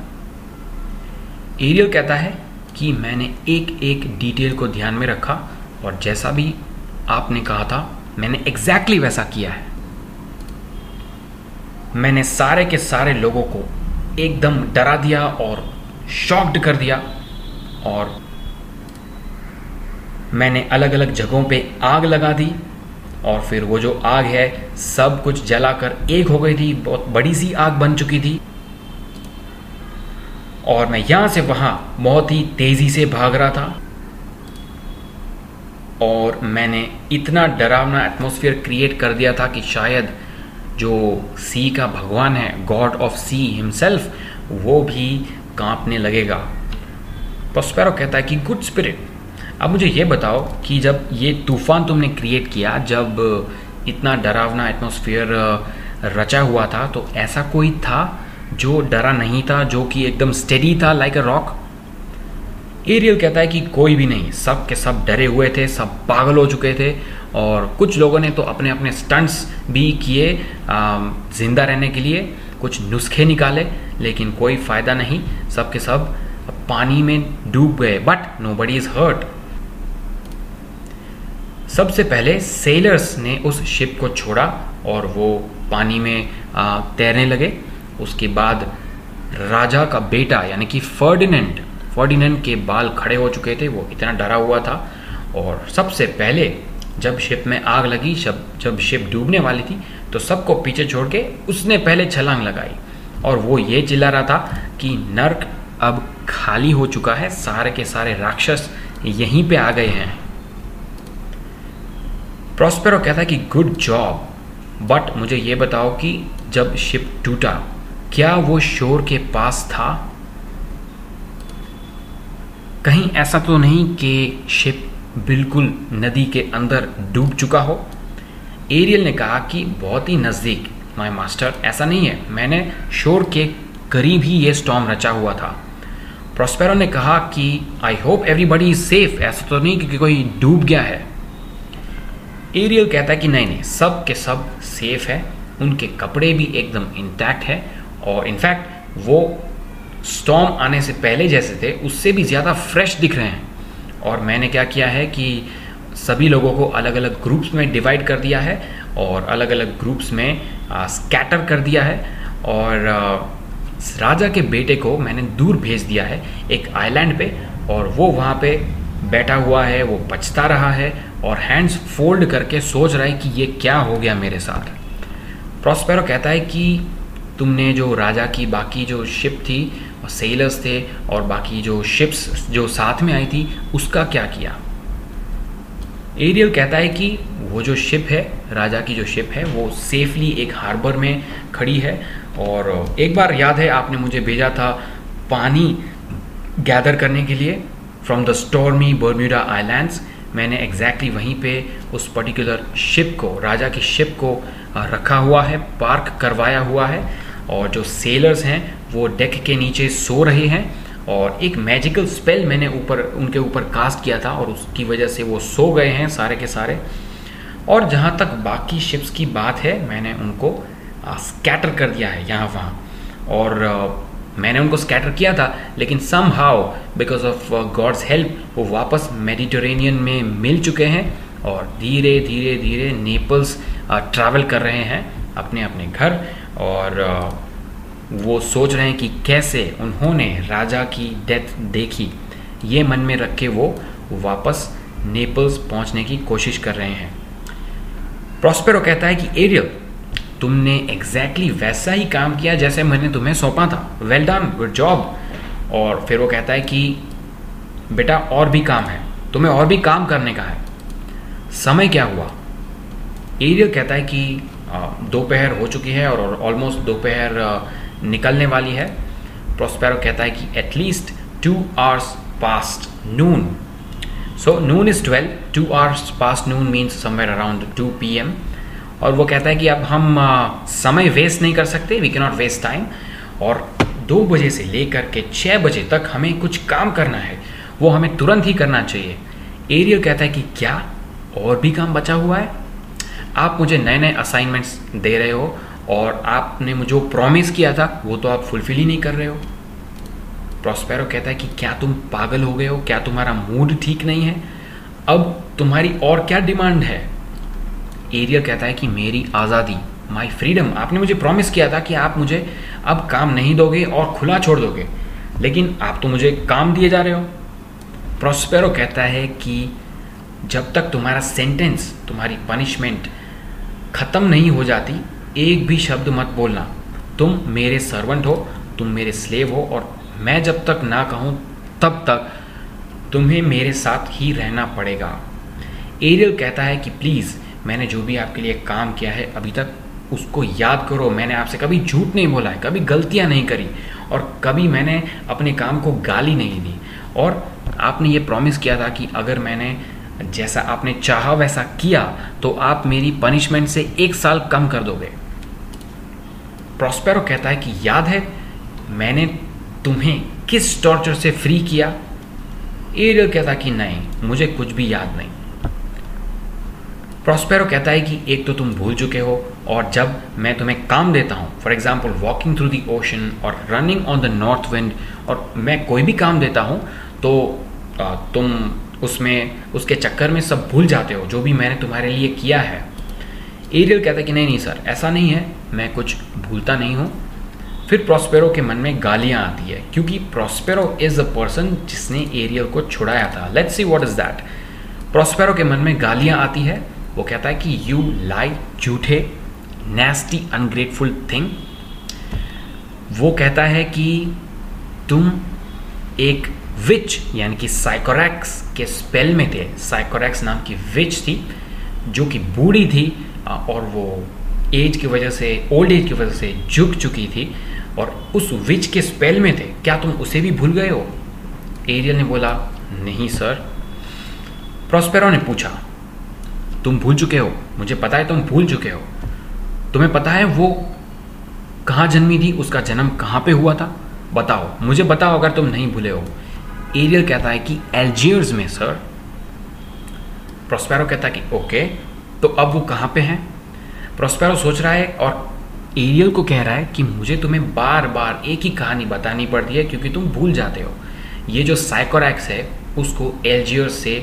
एरियल कहता है कि मैंने एक एक डिटेल को ध्यान में रखा, और जैसा भी आपने कहा था मैंने एग्जैक्टली वैसा किया है। मैंने सारे के सारे लोगों को एकदम डरा दिया और शॉक्ड कर दिया, और मैंने अलग अलग जगहों पे आग लगा दी, और फिर वो जो आग है सब कुछ जलाकर एक हो गई थी, बहुत बड़ी सी आग बन चुकी थी। और मैं यहाँ से वहाँ बहुत ही तेज़ी से भाग रहा था, और मैंने इतना डरावना एटमॉस्फेयर क्रिएट कर दिया था कि शायद जो सी का भगवान है, गॉड ऑफ सी हिमसेल्फ, वो भी कांपने लगेगा। प्रोस्पेरो कहता है कि गुड स्पिरिट, अब मुझे ये बताओ कि जब ये तूफान तुमने क्रिएट किया, जब इतना डरावना एटमॉस्फेयर रचा हुआ था, तो ऐसा कोई था जो डरा नहीं था, जो कि एकदम स्टेडी था लाइक अ रॉक? एरियल कहता है कि कोई भी नहीं, सब के सब डरे हुए थे, सब पागल हो चुके थे, और कुछ लोगों ने तो अपने अपने स्टंट्स भी किए जिंदा रहने के लिए, कुछ नुस्खे निकाले, लेकिन कोई फ़ायदा नहीं, सब के सब पानी में डूब गए। But nobody is hurt. सबसे पहले सेलर्स ने उस शिप को छोड़ा और वो पानी में आ, तैरने लगे। उसके बाद राजा का बेटा यानी कि फर्डिनेंड फर्डिनेंड के बाल खड़े हो चुके थे, वो इतना डरा हुआ था। और सबसे पहले जब शिप में आग लगी, जब जब शिप डूबने वाली थी, तो सबको पीछे छोड़ के उसने पहले छलांग लगाई, और वो ये चिल्ला रहा था कि नर्क अब खाली हो चुका है, सारे के सारे राक्षस यहीं पे आ गए हैं। प्रोस्पेरो कहता है कि गुड जॉब, बट मुझे ये बताओ कि जब शिप टूटा, क्या वो शोर के पास था? कहीं ऐसा तो नहीं कि शिप बिल्कुल नदी के अंदर डूब चुका हो? एरियल ने कहा कि बहुत ही नज़दीक माय मास्टर, ऐसा नहीं है, मैंने शोर के करीब ही ये स्टॉर्म रचा हुआ था। प्रोस्पेरो ने कहा कि I hope everybody is safe, ऐसा तो नहीं कि कोई डूब गया है। एरियल कहता है कि नहीं नहीं, सब के सब सेफ है, उनके कपड़े भी एकदम इंटैक्ट है, और इनफैक्ट वो स्टॉर्म आने से पहले जैसे थे उससे भी ज़्यादा फ्रेश दिख रहे हैं। और मैंने क्या किया है कि सभी लोगों को अलग अलग ग्रुप्स में डिवाइड कर दिया है, और अलग अलग ग्रुप्स में स्कैटर कर दिया है, और आ, राजा के बेटे को मैंने दूर भेज दिया है एक आइलैंड पे, और वो वहाँ पे बैठा हुआ है, वो पछता रहा है और हैंड्स फोल्ड करके सोच रहा है कि ये क्या हो गया मेरे साथ। प्रोस्पेरो कहता है कि तुमने जो राजा की बाकी जो शिप थी, और सेलर्स थे और बाकी जो शिप्स जो साथ में आई थी, उसका क्या किया? एरियल कहता है कि वो जो शिप है, राजा की जो शिप है, वो सेफली एक हार्बर में खड़ी है। और एक बार याद है आपने मुझे भेजा था पानी गैदर करने के लिए from the stormy Bermuda islands. मैंने एग्जैक्टली exactly वहीं पे उस पर्टिकुलर शिप को, राजा की शिप को रखा हुआ है, पार्क करवाया हुआ है, और जो सेलर्स हैं वो डेक के नीचे सो रहे हैं, और एक मैजिकल स्पेल मैंने ऊपर उनके ऊपर कास्ट किया था, और उसकी वजह से वो सो गए हैं सारे के सारे। और जहाँ तक बाकी शिप्स की बात है, मैंने उनको स्कैटर कर दिया है यहाँ वहाँ, और uh, मैंने उनको स्कैटर किया था, लेकिन somehow because of God's help वो वापस मेडिटेरेनियन में मिल चुके हैं, और धीरे धीरे धीरे नेपल्स ट्रैवल कर रहे हैं अपने अपने घर। और uh, वो सोच रहे हैं कि कैसे उन्होंने राजा की डेथ देखी, ये मन में रख के वो वापस नेपल्स पहुंचने की कोशिश कर रहे हैं। प्रोस्पेरो कहता है कि एरियल, तुमने एग्जैक्टली exactly वैसा ही काम किया जैसे मैंने तुम्हें सौंपा था, वेल डन, गुड जॉब। और फिर वो कहता है कि बेटा और भी काम है, तुम्हें और भी काम करने का है। समय क्या हुआ? एरियल कहता है कि दोपहर हो चुकी है और ऑलमोस्ट दोपहर निकलने वाली है। प्रोस्पेरो कहता है कि at least two hours past noon, so noon is twelve, two hours past noon means somewhere around two P M. और वो कहता है कि अब हम आ, समय वेस्ट नहीं कर सकते, we can not waste time, और दो बजे से लेकर के छः बजे तक हमें कुछ काम करना है, वो हमें तुरंत ही करना चाहिए। एरियल कहता है कि क्या और भी काम बचा हुआ है? आप मुझे नए नए असाइनमेंट्स दे रहे हो, और आपने मुझे जो प्रॉमिस किया था वो तो आप फुलफिल ही नहीं कर रहे हो। प्रोस्पेरो कहता है कि क्या तुम पागल हो गए हो? क्या तुम्हारा मूड ठीक नहीं है? अब तुम्हारी और क्या डिमांड है? एरियल कहता है कि मेरी आज़ादी, माई फ्रीडम। आपने मुझे प्रॉमिस किया था कि आप मुझे अब काम नहीं दोगे और खुला छोड़ दोगे, लेकिन आप तो मुझे काम दिए जा रहे हो। प्रोस्पेरो कहता है कि जब तक तुम्हारा सेंटेंस, तुम्हारी पनिशमेंट ख़त्म नहीं हो जाती, एक भी शब्द मत बोलना। तुम मेरे सर्वेंट हो, तुम मेरे स्लेव हो, और मैं जब तक ना कहूँ तब तक तुम्हें मेरे साथ ही रहना पड़ेगा। एरियल कहता है कि प्लीज़, मैंने जो भी आपके लिए काम किया है अभी तक, उसको याद करो। मैंने आपसे कभी झूठ नहीं बोला है, कभी गलतियां नहीं करी, और कभी मैंने अपने काम को गाली नहीं दी। और आपने ये प्रॉमिस किया था कि अगर मैंने जैसा आपने चाहा वैसा किया तो आप मेरी पनिशमेंट से एक साल कम कर दोगे। प्रोस्पेरो कहता है कि याद है मैंने तुम्हें किस टॉर्चर से फ्री किया? एरियल कहता कि नहीं, मुझे कुछ भी याद नहीं। प्रोस्पेरो कहता है कि एक तो तुम भूल चुके हो, और जब मैं तुम्हें काम देता हूँ, for example walking through the ocean और running on the north wind, और मैं कोई भी काम देता हूँ तो तुम उसमें उसके चक्कर में सब भूल जाते हो जो भी मैंने तुम्हारे लिए किया है। एरियल कहता है कि नहीं नहीं सर, ऐसा नहीं है, मैं कुछ भूलता नहीं हूँ। फिर प्रोस्पेरो के मन में गालियाँ आती है, क्योंकि प्रोस्पेरो इज द पर्सन जिसने एरियल को छुड़ाया था। Let's see what is that. Prospero के मन में गालियाँ आती है। वो कहता है कि यू लाई, झूठे, नैस्टी, अनग्रेटफुल थिंग। वो कहता है कि तुम एक विच यानी कि साइकोरैक्स के स्पेल में थे। साइकोरैक्स नाम की विच थी जो कि बूढ़ी थी और वो एज की वजह से, ओल्ड एज की वजह से झुक चुकी थी, और उस विच के स्पेल में थे। क्या तुम उसे भी भूल गए हो? एरियल ने बोला नहीं सर। प्रोस्पेरो ने पूछा तुम भूल चुके हो? मुझे पता है तुम भूल चुके हो। तुम्हें पता है वो कहाँ जन्मी थी, उसका जन्म कहाँ पे हुआ था? बताओ, मुझे बताओ अगर तुम नहीं भूले हो। एरियल कहता है कि अल्जीयर्स में सर। प्रोस्पेरो कहता है कि ओके, तो अब वो कहाँ पे हैं? प्रोस्पेरो सोच रहा है और एरियल को कह रहा है कि मुझे तुम्हें बार बार एक ही कहानी बतानी पड़ती है क्योंकि तुम भूल जाते हो। ये जो साइकोरैक्स है उसको अल्जीयर्स से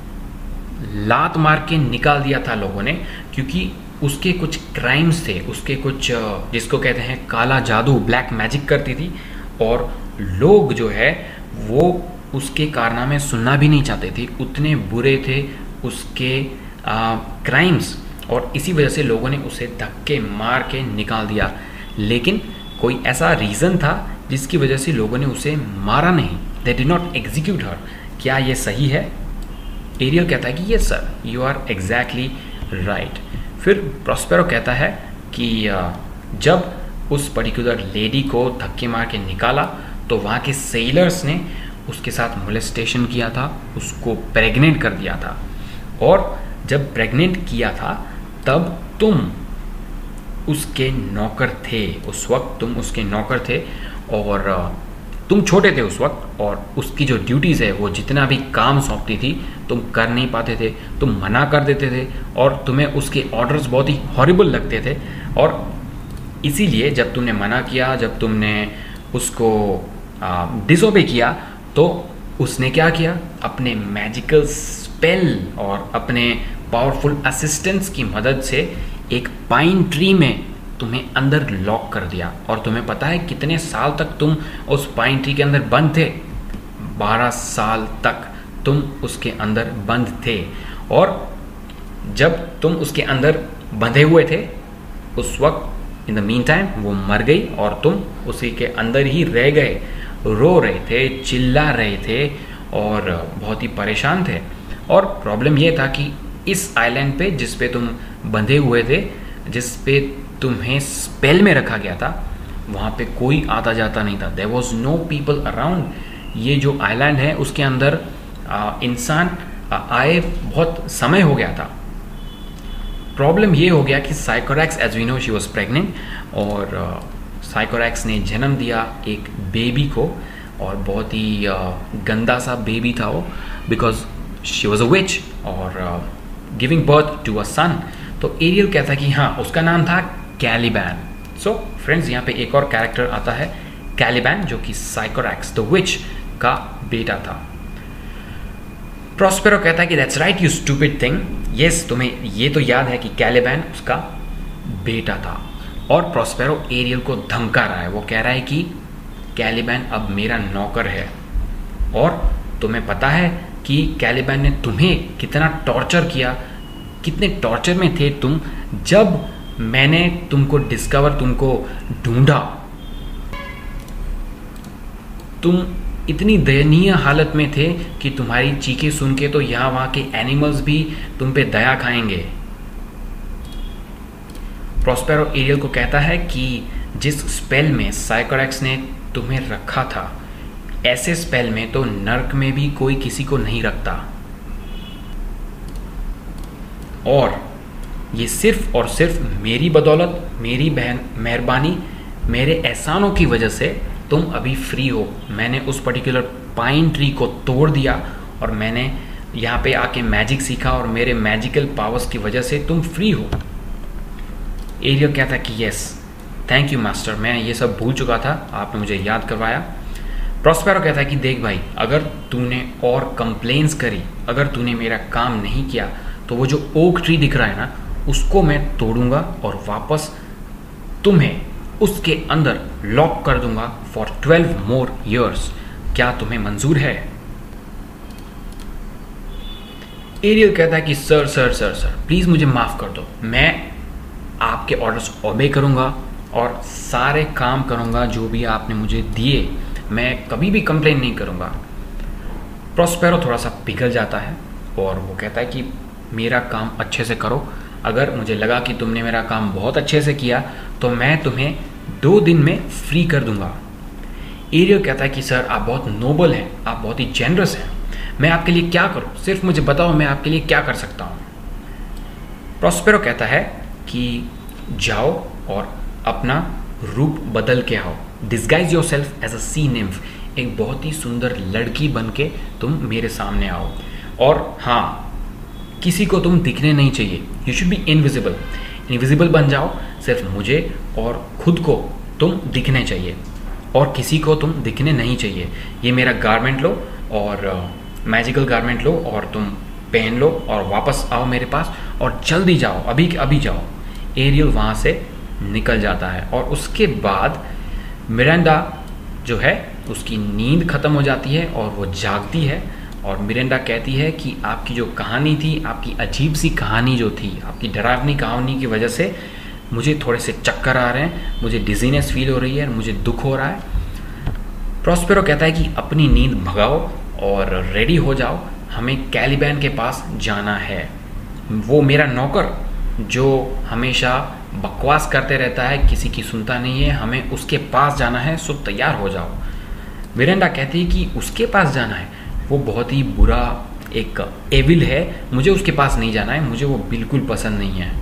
लात मार के निकाल दिया था लोगों ने, क्योंकि उसके कुछ क्राइम्स थे, उसके कुछ जिसको कहते हैं काला जादू, ब्लैक मैजिक करती थी, और लोग जो है वो उसके कारनामे सुनना भी नहीं चाहते थे, उतने बुरे थे उसके क्राइम्स, और इसी वजह से लोगों ने उसे धक्के मार के निकाल दिया। लेकिन कोई ऐसा रीज़न था जिसकी वजह से लोगों ने उसे मारा नहीं। They did not execute her. क्या ये सही है? एरियल कहता है कि yes sir, you are exactly right. फिर प्रोस्पेरो कहता है कि जब उस पर्टिकुलर लेडी को धक्के मार के निकाला तो वहाँ के सेलर्स ने उसके साथ मोलेस्टेशन किया था, उसको प्रेग्नेंट कर दिया था, और जब प्रेग्नेंट किया था तब तुम उसके नौकर थे। उस वक्त तुम उसके नौकर थे और तुम छोटे थे उस वक्त, और उसकी जो ड्यूटीज़ है वो जितना भी काम सौंपती थी तुम कर नहीं पाते थे, तुम मना कर देते थे, और तुम्हें उसके ऑर्डर्स बहुत ही हॉरिबल लगते थे। और इसीलिए जब तुमने मना किया, जब तुमने उसको डिसोबे किया, तो उसने क्या किया? अपने मैजिकल स्पेल और अपने पावरफुल असिस्टेंट्स की मदद से एक पाइन ट्री में तुम्हें अंदर लॉक कर दिया। और तुम्हें पता है कितने साल तक तुम उस पाइन ट्री के अंदर बंद थे? बारह साल तक तुम उसके अंदर बंद थे। और जब तुम उसके अंदर बंधे हुए थे उस वक्त इन द मीन टाइम वो मर गई और तुम उसी के अंदर ही रह गए, रो रहे थे, चिल्ला रहे थे और बहुत ही परेशान थे। और प्रॉब्लम ये था कि इस आइलैंड पे जिस पे तुम बंधे हुए थे, जिस पे तुम्हें स्पेल में रखा गया था, वहाँ पे कोई आता जाता नहीं था। There was no people around. ये जो आइलैंड है उसके अंदर आ, इंसान आ, आए बहुत समय हो गया था। प्रॉब्लम ये हो गया कि Sycorax, as we know, she was pregnant, और साइकोरैक्स ने जन्म दिया एक बेबी को, और बहुत ही आ, गंदा सा बेबी था वो, because she was a witch, और giving birth to a son. तो एरियल कहता है कि हाँ, उसका नाम था कैलिबैन। सो फ्रेंड्स, यहाँ पे एक और कैरेक्टर आता है, कैलिबैन, जो कि साइकोरैक्स द विच का बेटा था। प्रोस्पेरो कहता है कि that's right you stupid thing, yes तुम्हें ये तो याद है कि कैलिबैन उसका बेटा था। और प्रोस्पेरो एरियल को धमका रहा है, वो कह रहा है कि कैलिबैन अब मेरा नौकर है और तुम्हें पता है कि कैलिबैन ने तुम्हें कितना टॉर्चर किया, कितने टॉर्चर में थे तुम जब मैंने तुमको डिस्कवर तुमको ढूंढा। तुम इतनी दयनीय हालत में थे कि तुम्हारी चीखें सुन के तो यहाँ वहाँ के एनिमल्स भी तुम पे दया खाएंगे। प्रोस्पेरो एरियल को कहता है कि जिस स्पेल में साइकोरेक्स ने तुम्हें रखा था, ऐसे स्पेल में तो नर्क में भी कोई किसी को नहीं रखता, और ये सिर्फ और सिर्फ मेरी बदौलत, मेरी बहन मेहरबानी, मेरे एहसानों की वजह से तुम अभी फ्री हो। मैंने उस पर्टिकुलर पाइन ट्री को तोड़ दिया और मैंने यहाँ पे आके मैजिक सीखा और मेरे मैजिकल पावर्स की वजह से तुम फ्री हो। एरियल कहता है कि यस थैंक यू मास्टर, मैं ये सब भूल चुका था, आपने मुझे याद करवाया। प्रोस्पेरो कहता है कि देख भाई, अगर तूने और कंप्लेंट्स करी, अगर तूने मेरा काम नहीं किया तो वो जो ओक ट्री दिख रहा है ना, उसको मैं तोड़ूंगा और वापस तुम्हें उसके अंदर लॉक कर दूंगा फॉर ट्वेल्व मोर ईयर्स। क्या तुम्हें मंजूर है? एरियल कहता है कि sir sir sir sir please मुझे माफ कर दो, मैं आपके ऑर्डर्स ओबे करूंगा और सारे काम करूंगा जो भी आपने मुझे दिए, मैं कभी भी कंप्लेन नहीं करूंगा। प्रोस्पेरो थोड़ा सा पिघल जाता है और वो कहता है कि मेरा काम अच्छे से करो, अगर मुझे लगा कि तुमने मेरा काम बहुत अच्छे से किया तो मैं तुम्हें दो दिन में फ्री कर दूंगा। एरियल कहता है कि सर आप बहुत नोबल हैं, आप बहुत ही जेनरस हैं, मैं आपके लिए क्या करूं, सिर्फ मुझे बताओ मैं आपके लिए क्या कर सकता हूं। प्रोस्पेरो कहता है कि जाओ और अपना रूप बदल के आओ, disguise yourself as a sea nymph, एक बहुत ही सुंदर लड़की बन के तुम मेरे सामने आओ, और हाँ किसी को तुम दिखने नहीं चाहिए, you should be invisible, invisible बन जाओ, सिर्फ मुझे और खुद को तुम दिखने चाहिए और किसी को तुम दिखने नहीं चाहिए। ये मेरा गारमेंट लो और मैजिकल uh, गारमेंट लो और तुम पहन लो और वापस आओ मेरे पास और जल्दी जाओ, अभी के अभी जाओ। एरियल वहाँ से निकल जाता है और उसके बाद मिरांडा जो है उसकी नींद खत्म हो जाती है और वो जागती है और मिरांडा कहती है कि आपकी जो कहानी थी, आपकी अजीब सी कहानी जो थी, आपकी डरावनी कहानी की वजह से मुझे थोड़े से चक्कर आ रहे हैं, मुझे डिजीनेस फील हो रही है, मुझे दुख हो रहा है। प्रोस्पेरो कहता है कि अपनी नींद भगाओ और रेडी हो जाओ, हमें कैलिबैन के पास जाना है। वो मेरा नौकर जो हमेशा बकवास करते रहता है, किसी की सुनता नहीं है, हमें उसके पास जाना है, सो तैयार हो जाओ। मिरांडा कहती है कि उसके पास जाना है, वो बहुत ही बुरा एक एविल है, मुझे उसके पास नहीं जाना है, मुझे वो बिल्कुल पसंद नहीं है।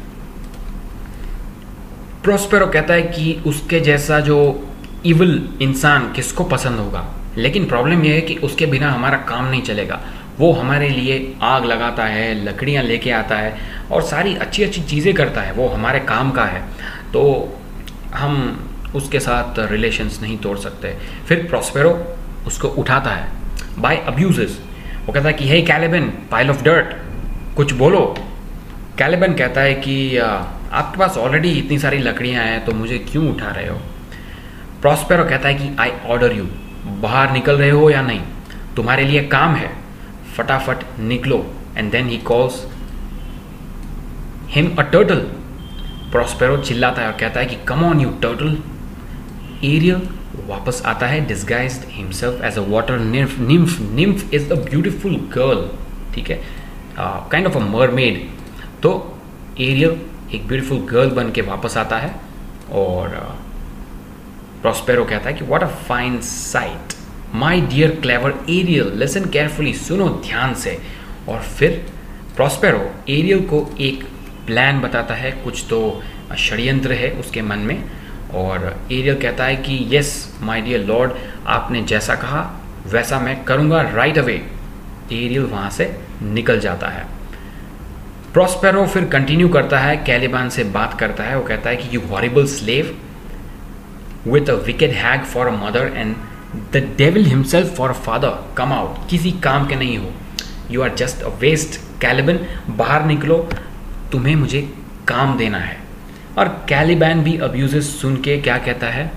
प्रोस्पेरो कहता है कि उसके जैसा जो इविल इंसान किसको पसंद होगा, लेकिन प्रॉब्लम यह है कि उसके बिना हमारा काम नहीं चलेगा। वो हमारे लिए आग लगाता है, लकड़ियाँ लेके आता है और सारी अच्छी अच्छी चीज़ें करता है, वो हमारे काम का है, तो हम उसके साथ रिलेशंस नहीं तोड़ सकते। फिर प्रोस्पेरो उसको उठाता है बाय अब्यूजेस। वो कहता है कि hey Caliban, pile of dirt, कुछ बोलो। कैलिबैन कहता है कि आपके पास ऑलरेडी इतनी सारी लकड़ियां हैं तो मुझे क्यों उठा रहे हो। प्रोस्पेरो कहता है कि आई ऑर्डर यू, बाहर निकल रहे हो या नहीं, तुम्हारे लिए काम है, फटाफट निकलो। And then he calls him a turtle. Prospero चिल्लाता है और कहता है कि come on you turtle. Ariel वापस आता है disguised himself as a water nymph. Nymph nymph is a beautiful girl, ठीक है, काइंड ऑफ अ मरमेड। तो एरियल एक ब्यूटीफुल गर्ल बन के वापस आता है और प्रोस्पेरो uh, कहता है कि what a fine sight, my dear clever Ariel, listen carefully, सुनो ध्यान से। और फिर प्रोस्पेरो एरियल को एक प्लान बताता है, कुछ तो षड्यंत्र है उसके मन में, और एरियल कहता है कि यस माय डियर लॉर्ड, आपने जैसा कहा वैसा मैं करूँगा राइट अवे। एरियल वहाँ से निकल जाता है। प्रोस्पेरो फिर कंटिन्यू करता है, कैलिबैन से बात करता है, वो कहता है कि you horrible slave with a wicked hag for a mother and the devil himself for a father, come out, किसी काम के नहीं हो, you are just a waste, Caliban बाहर निकलो, तुम्हें मुझे काम देना है। और कैलिबन भी अब्यूजेस सुन के क्या कहता है,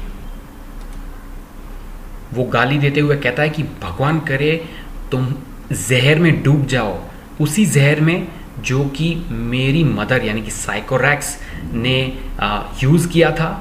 वो गाली देते हुए कहता है कि भगवान करे तुम जहर में डूब जाओ, उसी जहर में जो कि मेरी मदर यानी कि साइकोरैक्स ने यूज किया था।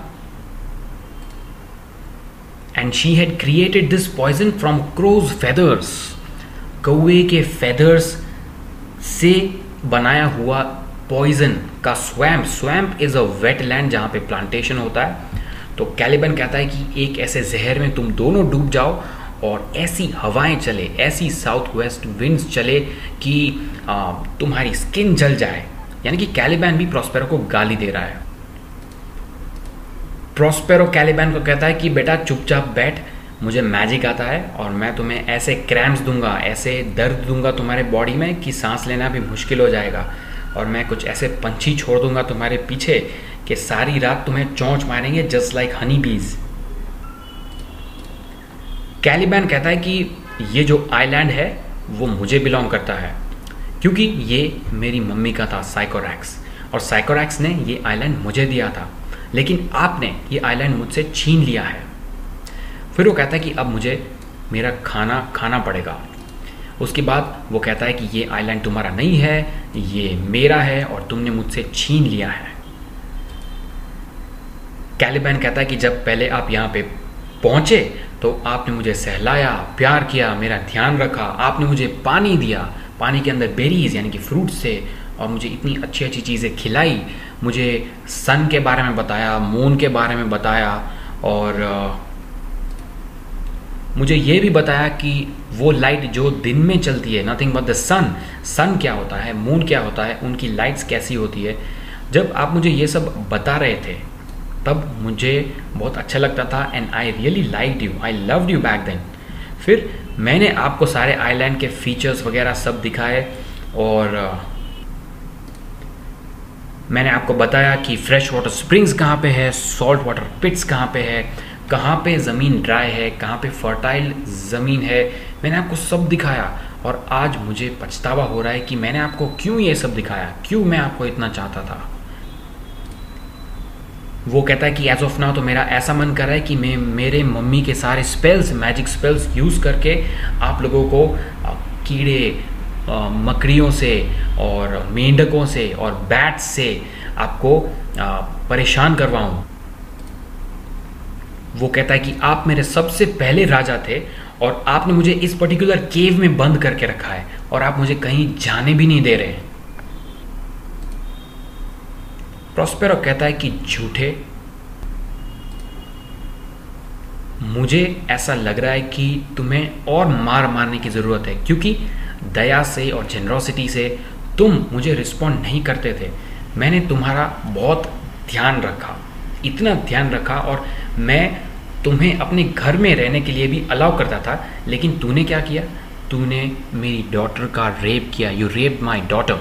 And she had created this poison from crows feathers, कौवे के फेदर्स से बनाया हुआ पॉइजन का swamp. Swamp is a wetland जहां पे प्लांटेशन होता है। तो कैलिबन कहता है कि एक ऐसे जहर में तुम दोनों डूब जाओ और ऐसी हवाएं चले, ऐसी साउथ वेस्ट विंड्स चले कि आ, तुम्हारी स्किन जल जाए। यानी कि कैलिबन भी प्रॉस्पेरो को गाली दे रहा है। प्रॉस्पेरो कैलिबन को कहता है कि बेटा चुपचाप बैठ, मुझे मैजिक आता है और मैं तुम्हें ऐसे क्रैम्प्स दूंगा, ऐसे दर्द दूंगा तुम्हारे बॉडी में कि सांस लेना भी मुश्किल हो जाएगा। और मैं कुछ ऐसे पंछी छोड़ दूंगा तुम्हारे पीछे कि सारी रात तुम्हें चोंच मारेंगे जस्ट लाइक हनी बीज। कैलिबन कहता है कि ये जो आइलैंड है वो मुझे बिलोंग करता है, क्योंकि ये मेरी मम्मी का था साइकोरैक्स, और साइकोरैक्स ने ये आइलैंड मुझे दिया था, लेकिन आपने ये आइलैंड मुझसे छीन लिया है। फिर वो कहता है कि अब मुझे मेरा खाना खाना पड़ेगा। उसके बाद वो कहता है कि ये आइलैंड तुम्हारा नहीं है, ये मेरा है और तुमने मुझसे छीन लिया है। कैलिबन कहता है कि जब पहले आप यहाँ पे पहुँचे तो आपने मुझे सहलाया, प्यार किया, मेरा ध्यान रखा, आपने मुझे पानी दिया, पानी के अंदर बेरीज यानी कि फ्रूट से, और मुझे इतनी अच्छी अच्छी चीज़ें खिलाई, मुझे सन के बारे में बताया, मून के बारे में बताया, और मुझे ये भी बताया कि वो लाइट जो दिन में चलती है, nothing but the sun, sun क्या होता है, मून क्या होता है, उनकी लाइट्स कैसी होती है। जब आप मुझे ये सब बता रहे थे तब मुझे बहुत अच्छा लगता था, and I really liked you, I loved you back then. फिर मैंने आपको सारे आइलैंड के फीचर्स वगैरह सब दिखाए, और मैंने आपको बताया कि फ्रेश वाटर स्प्रिंग्स कहाँ पे है, सॉल्ट वाटर पिट्स कहाँ पे है, कहाँ पे ज़मीन ड्राई है, कहाँ पे फर्टाइल ज़मीन है, मैंने आपको सब दिखाया। और आज मुझे पछतावा हो रहा है कि मैंने आपको क्यों ये सब दिखाया, क्यों मैं आपको इतना चाहता था। वो कहता है कि एज ऑफ नाउ तो मेरा ऐसा मन कर रहा है कि मैं मेरे मम्मी के सारे स्पेल्स, मैजिक स्पेल्स यूज़ करके आप लोगों को कीड़े, मकड़ियों से और मेंढकों से और बैट्स से आपको परेशान करवाऊं। वो कहता है कि आप मेरे सबसे पहले राजा थे और आपने मुझे इस पर्टिकुलर केव में बंद करके रखा है और आप मुझे कहीं जाने भी नहीं दे रहे। प्रॉस्पेरो कहता है कि झूठे, मुझे ऐसा लग रहा है कि तुम्हें और मार मारने की ज़रूरत है, क्योंकि दया से और जेनरोसिटी से तुम मुझे रिस्पॉन्ड नहीं करते थे। मैंने तुम्हारा बहुत ध्यान रखा, इतना ध्यान रखा, और मैं तुम्हें अपने घर में रहने के लिए भी अलाउ करता था, लेकिन तूने क्या किया, तूने मेरी डॉटर का रेप किया। You raped my daughter.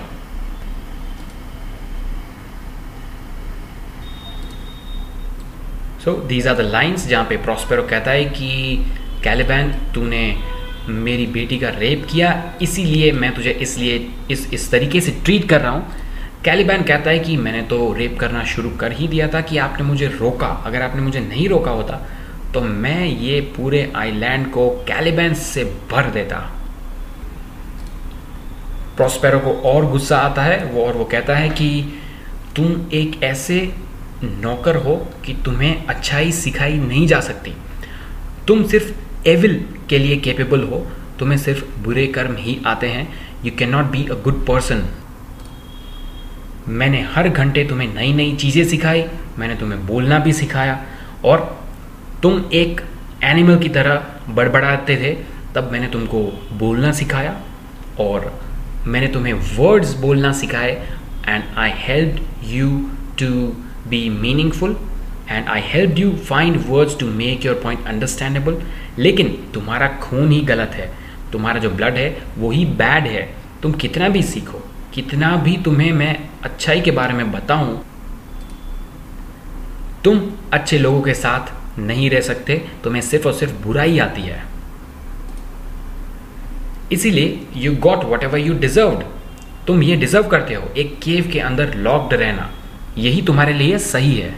So these are the lines जहाँ पे प्रॉस्पेरो कहता है कि कैलिबन तूने मेरी बेटी का रेप किया, इसीलिए मैं तुझे इसलिए इस इस तरीके से ट्रीट कर रहा हूँ। कैलिबन कहता है कि मैंने तो रेप करना शुरू कर ही दिया था कि आपने मुझे रोका। अगर आपने मुझे नहीं रोका होता तो मैं ये पूरे आइलैंड को कैलिबन से भर देता। प्रॉस्पेरो को और गुस्सा आता है वो और वो कहता है कि तुम एक ऐसे नौकर हो कि तुम्हें अच्छाई सिखाई नहीं जा सकती। तुम सिर्फ एविल के लिए कैपेबल हो, तुम्हें सिर्फ बुरे कर्म ही आते हैं। You can not be a good person. मैंने हर घंटे तुम्हें नई नई चीज़ें सिखाई, मैंने तुम्हें बोलना भी सिखाया, और तुम एक एनिमल की तरह बड़बड़ाते थे, तब मैंने तुमको बोलना सिखाया और मैंने तुम्हें वर्ड्स बोलना सिखाए। And I helped you to be meaningful and I helped you find words to make your point understandable. लेकिन तुम्हारा खून ही गलत है, तुम्हारा जो ब्लड है वो ही बैड है। तुम कितना भी सीखो, कितना भी तुम्हें मैं अच्छाई के बारे में बताऊं, तुम अच्छे लोगों के साथ नहीं रह सकते, तुम्हें सिर्फ और सिर्फ बुराई आती है। इसीलिए you got whatever you deserved, तुम ये डिजर्व करते हो, एक केव के अंदर लॉक्ड रहना, यही तुम्हारे लिए सही है।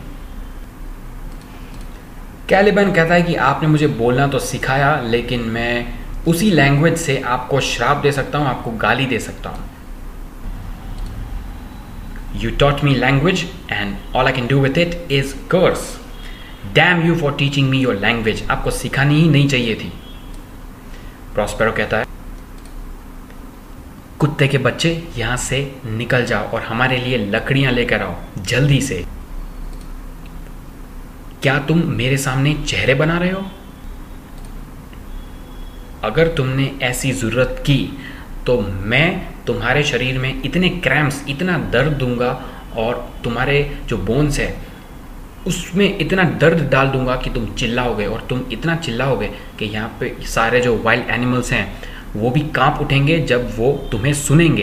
कैलिबन कहता है कि आपने मुझे बोलना तो सिखाया, लेकिन मैं उसी लैंग्वेज से आपको श्राप दे सकता हूं, आपको गाली दे सकता हूं। You taught me language and all I can do with it is curse. Damn you for teaching me your language, आपको सिखानी ही नहीं चाहिए थी। प्रॉस्पेरो कहता है कुत्ते के बच्चे यहां से निकल जाओ और हमारे लिए लकड़ियां लेकर आओ जल्दी से। क्या तुम मेरे सामने चेहरे बना रहे हो? अगर तुमने ऐसी जरूरत की तो मैं तुम्हारे शरीर में इतने क्रैम्प्स, इतना दर्द दूंगा और तुम्हारे जो बोन्स है उसमें इतना दर्द डाल दूंगा कि तुम चिल्लाओगे, और तुम इतना चिल्लाओगे कि यहाँ पे सारे जो वाइल्ड एनिमल्स हैं वो भी कांप उठेंगे जब वो तुम्हें सुनेंगे।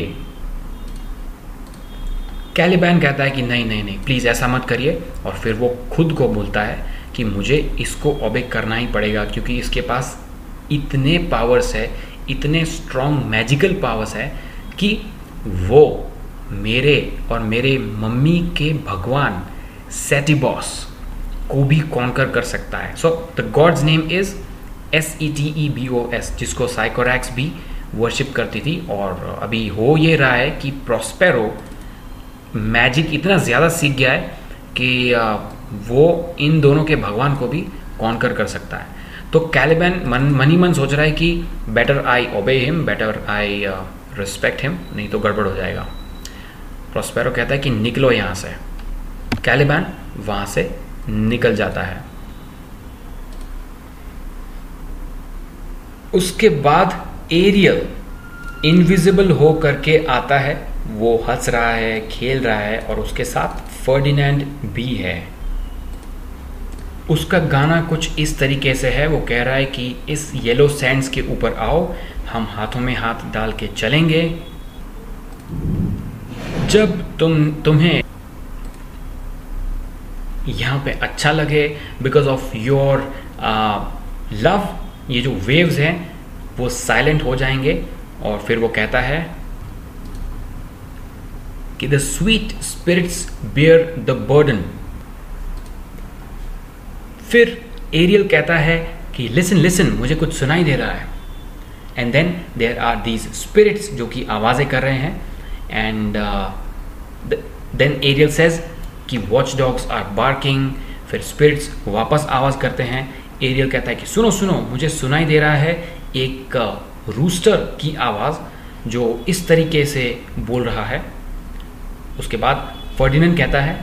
कैलिबैन कहता है कि नहीं नहीं नहीं प्लीज़ ऐसा मत करिए, और फिर वो खुद को बोलता है कि मुझे इसको ओबे करना ही पड़ेगा क्योंकि इसके पास इतने पावर्स है, इतने स्ट्रॉन्ग मैजिकल पावर्स है कि वो मेरे और मेरे मम्मी के भगवान सेटिबॉस को भी कॉन्कर कर सकता है। So the god's name is S E T E B O S, जिसको साइकोरैक्स भी वर्शिप करती थी। और अभी हो ये रहा है कि प्रॉस्पेरो मैजिक इतना ज़्यादा सीख गया है कि वो इन दोनों के भगवान को भी कॉन्कर कर सकता है। तो कैलिबैन मन मन ही मन सोच रहा है कि better I obey him, better I respect him, नहीं तो गड़बड़ हो जाएगा। प्रॉस्पेरो कहता है कि निकलो यहाँ से। कैलिबैन वहाँ से निकल जाता है। उसके बाद एरियल इनविजिबल हो करके आता है। वो हंस रहा है, खेल रहा है, और उसके साथ फर्डिनेंड भी है। उसका गाना कुछ इस तरीके से है, वो कह रहा है कि इस येलो सैंड्स के ऊपर आओ, हम हाथों में हाथ डाल के चलेंगे। जब तुम तुम्हें यहाँ पे अच्छा लगे बिकॉज ऑफ योर लव, ये जो वेव्स हैं वो साइलेंट हो जाएंगे। और फिर वो कहता है कि the sweet spirits bear the burden. फिर एरियल कहता है कि लिसन लिसन, मुझे कुछ सुनाई दे रहा है। And then there are these spirits जो कि आवाज़ें कर रहे हैं। एंड देन एरियल सेज कि वॉच डॉग्स आर बार्किंग। फिर स्पिरिट्स वापस आवाज़ करते हैं। एरियल कहता है कि सुनो सुनो, मुझे सुनाई दे रहा है एक रूस्टर की आवाज़ जो इस तरीके से बोल रहा है। उसके बाद फर्डिनेंड कहता है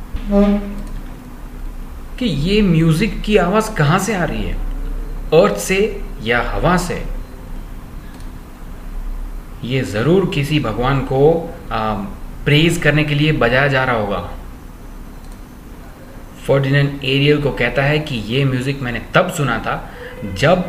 कि ये म्यूजिक की आवाज़ कहाँ से आ रही है, अर्थ से या हवा से? ये ज़रूर किसी भगवान को प्रेज करने के लिए बजाया जा रहा होगा। फर्डिनेंड एरियल को कहता है कि ये म्यूजिक मैंने तब सुना था जब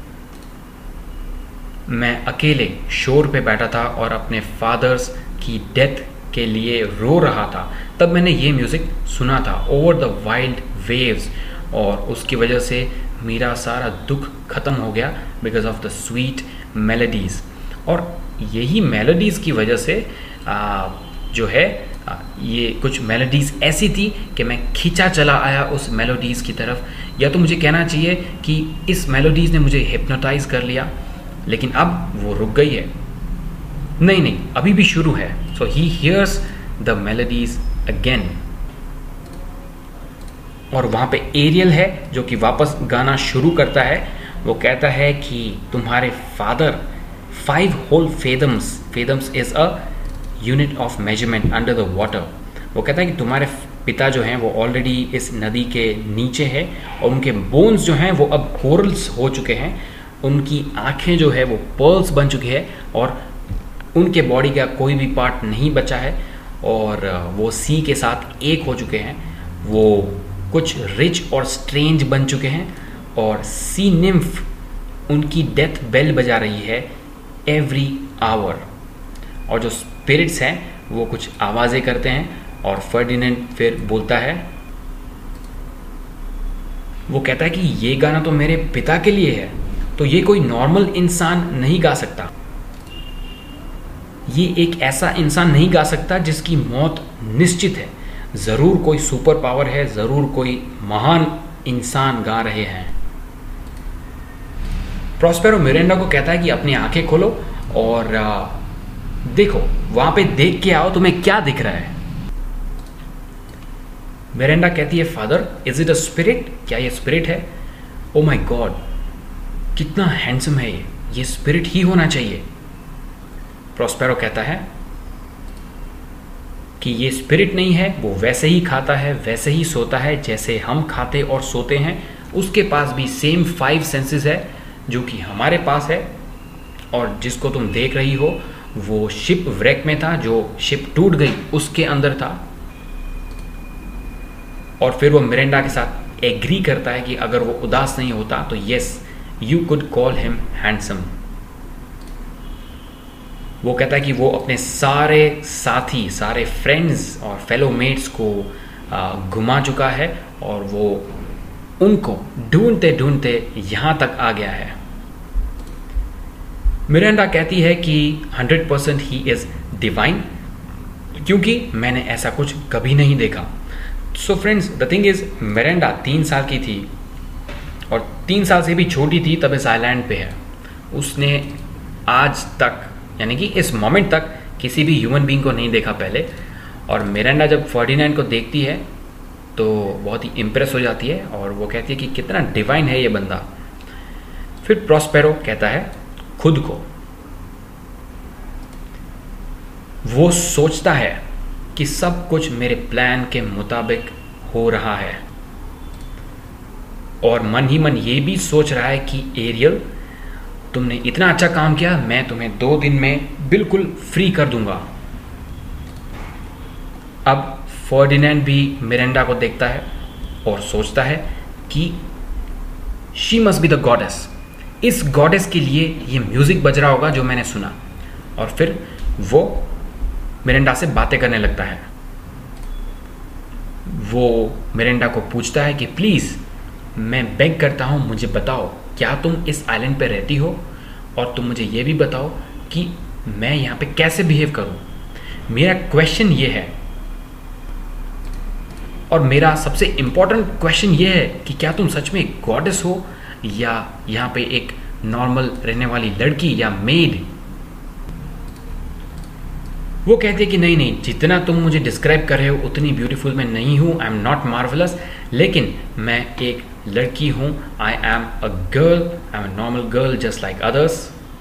मैं अकेले शोर पे बैठा था और अपने फादर्स की डेथ के लिए रो रहा था, तब मैंने ये म्यूजिक सुना था, ओवर द वाइल्ड वेव्स। और उसकी वजह से मेरा सारा दुख खत्म हो गया because of the sweet melodies. और यही मेलोडीज़ की वजह से आ, जो है आ, ये कुछ मेलोडीज़ ऐसी थी कि मैं खींचा चला आया उस मेलोडीज़ की तरफ। या तो मुझे कहना चाहिए कि इस मेलोडीज़ ने मुझे हिप्नोटाइज कर लिया, लेकिन अब वो रुक गई है। नहीं नहीं, अभी भी शुरू है। So he hears the melodies again. और वहाँ पे एरियल है जो कि वापस गाना शुरू करता है। वो कहता है कि तुम्हारे father five whole fathoms, fathoms is a unit of measurement under the water. वो कहता है कि तुम्हारे पिता जो हैं वो ऑलरेडी इस नदी के नीचे है और उनके बोन्स जो हैं वो अब कोरल्स हो चुके हैं। उनकी आंखें जो है वो पर्ल्स बन चुकी है और उनके बॉडी का कोई भी पार्ट नहीं बचा है और वो सी के साथ एक हो चुके हैं। वो कुछ रिच और स्ट्रेंज बन चुके हैं और सी निम्फ उनकी डेथ बेल बजा रही है एवरी आवर। और जो स्पिरिट्स हैं वो कुछ आवाज़ें करते हैं और फर्डिनेंड फिर बोलता है, वो कहता है कि ये गाना तो मेरे पिता के लिए है, तो ये कोई नॉर्मल इंसान नहीं गा सकता। ये एक ऐसा इंसान नहीं गा सकता जिसकी मौत निश्चित है। ज़रूर कोई सुपर पावर है, ज़रूर कोई महान इंसान गा रहे हैं। प्रॉस्पेरो मिरांडा को कहता है कि अपनी आंखें खोलो और आ, देखो, वहां पे देख के आओ तुम्हें क्या दिख रहा है। मिरांडा कहती है, father is it a spirit? क्या ये स्पिरिट है? ओ माय गॉड, कितना हैंडसम है ये ये स्पिरिट ही होना चाहिए। प्रॉस्पेरो कहता है कि ये स्पिरिट नहीं है, वो वैसे ही खाता है, वैसे ही सोता है जैसे हम खाते और सोते हैं। उसके पास भी सेम फाइव सेंसेस है जो कि हमारे पास है, और जिसको तुम देख रही हो वो शिप व्रेक में था, जो शिप टूट गई उसके अंदर था। और फिर वो मिरांडा के साथ एग्री करता है कि अगर वो उदास नहीं होता तो yes, you could call him handsome. वो कहता है कि वो अपने सारे साथी, सारे फ्रेंड्स और फेलो मेट्स को घुमा चुका है और वो उनको ढूंढते ढूंढते यहां तक आ गया है। मिरांडा कहती है कि hundred percent he is divine, क्योंकि मैंने ऐसा कुछ कभी नहीं देखा। So friends, the thing is, Miranda तीन साल की थी और तीन साल से भी छोटी थी तब इस आइलैंड पे है। उसने आज तक, यानी कि इस मोमेंट तक, किसी भी ह्यूमन बीइंग को नहीं देखा पहले। और मिरांडा जब फर्डिनेंड को देखती है तो बहुत ही इम्प्रेस हो जाती है और वो कहती है कि कितना डिवाइन है ये बंदा। फिर प्रॉस्पेरो कहता है खुद को, वो सोचता है कि सब कुछ मेरे प्लान के मुताबिक हो रहा है, और मन ही मन ये भी सोच रहा है कि एरियल, तुमने इतना अच्छा काम किया, मैं तुम्हें दो दिन में बिल्कुल फ्री कर दूंगा। अब फर्डिनेंड भी मिरांडा को देखता है और सोचता है कि she must be the goddess. इस गॉडेस के लिए ये म्यूजिक बज रहा होगा जो मैंने सुना। और फिर वो मिरांडा से बातें करने लगता है। वो मिरांडा को पूछता है कि प्लीज, मैं बेग करता हूं, मुझे बताओ क्या तुम इस आइलैंड पे रहती हो, और तुम मुझे ये भी बताओ कि मैं यहाँ पे कैसे बिहेव करूं। मेरा क्वेश्चन ये है, और मेरा सबसे इंपॉर्टेंट क्वेश्चन ये है कि क्या तुम सच में गॉडेस हो या यहाँ पे एक नॉर्मल रहने वाली लड़की या मेड। वो कहते कि नहीं नहीं, जितना तुम मुझे डिस्क्राइब कर रहे हो उतनी ब्यूटीफुल मैं नहीं हूँ, आई एम नॉट मार्वलस, लेकिन मैं एक लड़की हूँ, I am a girl, I am a normal girl just like others.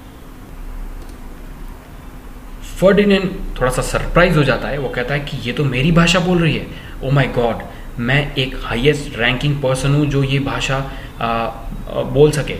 Ferdinand थोड़ा सा सरप्राइज हो जाता है। वो कहता है कि ये तो मेरी भाषा बोल रही है। ओ माय गॉड, मैं एक हाईएस्ट रैंकिंग पर्सन हूँ जो ये भाषा आ, आ, बोल सके।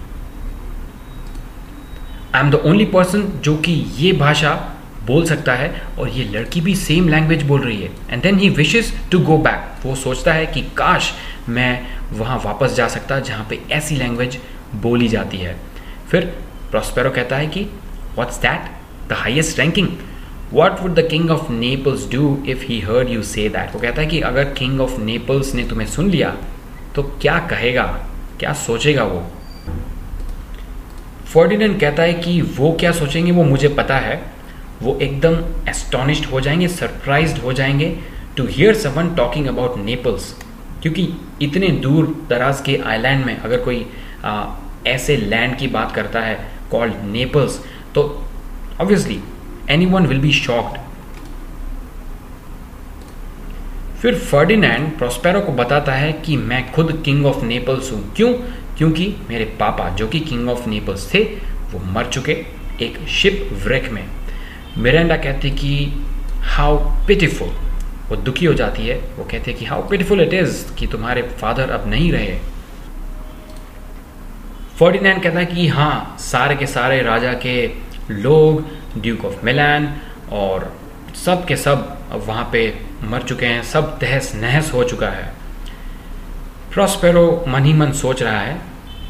I am the only person जो कि ये भाषा बोल सकता है, और ये लड़की भी सेम लैंग्वेज बोल रही है। And then he wishes to go back. वो सोचता है कि काश मैं वहाँ वापस जा सकता जहाँ पे ऐसी लैंग्वेज बोली जाती है। फिर प्रॉस्पेरो कहता है कि what's that, the highest ranking, what would the king of Naples do if he heard you say that. वो कहता है कि अगर किंग ऑफ नेपल्स ने तुम्हें सुन लिया तो क्या कहेगा, क्या सोचेगा वो। फर्डिनेंड कहता है कि वो क्या सोचेंगे वो मुझे पता है, वो एकदम एस्टोनिश्ड हो जाएंगे, सरप्राइज्ड हो जाएंगे to hear someone talking about Naples, क्योंकि इतने दूर दराज के आइलैंड में अगर कोई आ, ऐसे लैंड की बात करता है कॉल्ड नेपल्स, तो obviously anyone will be shocked. फिर फर्डिनेंड प्रॉस्पेरो को बताता है कि मैं खुद किंग ऑफ नेपल्स हूँ। क्यों? क्योंकि मेरे पापा जो कि किंग ऑफ नेपल्स थे वो मर चुके एक शिप व्रेक में। मिरांडा कहती कि हाउ पिटीफुल, वो दुखी हो जाती है। वो कहते हैं कि हाउ पिटीफुल इट इज कि तुम्हारे फादर अब नहीं रहे। फर्डिनेंड कहता है कि हाँ, सारे के सारे राजा के लोग, ड्यूक ऑफ मिलान और सब के सब अब वहाँ पे मर चुके हैं, सब तहस नहस हो चुका है। प्रॉस्पेरो मन ही मन सोच रहा है,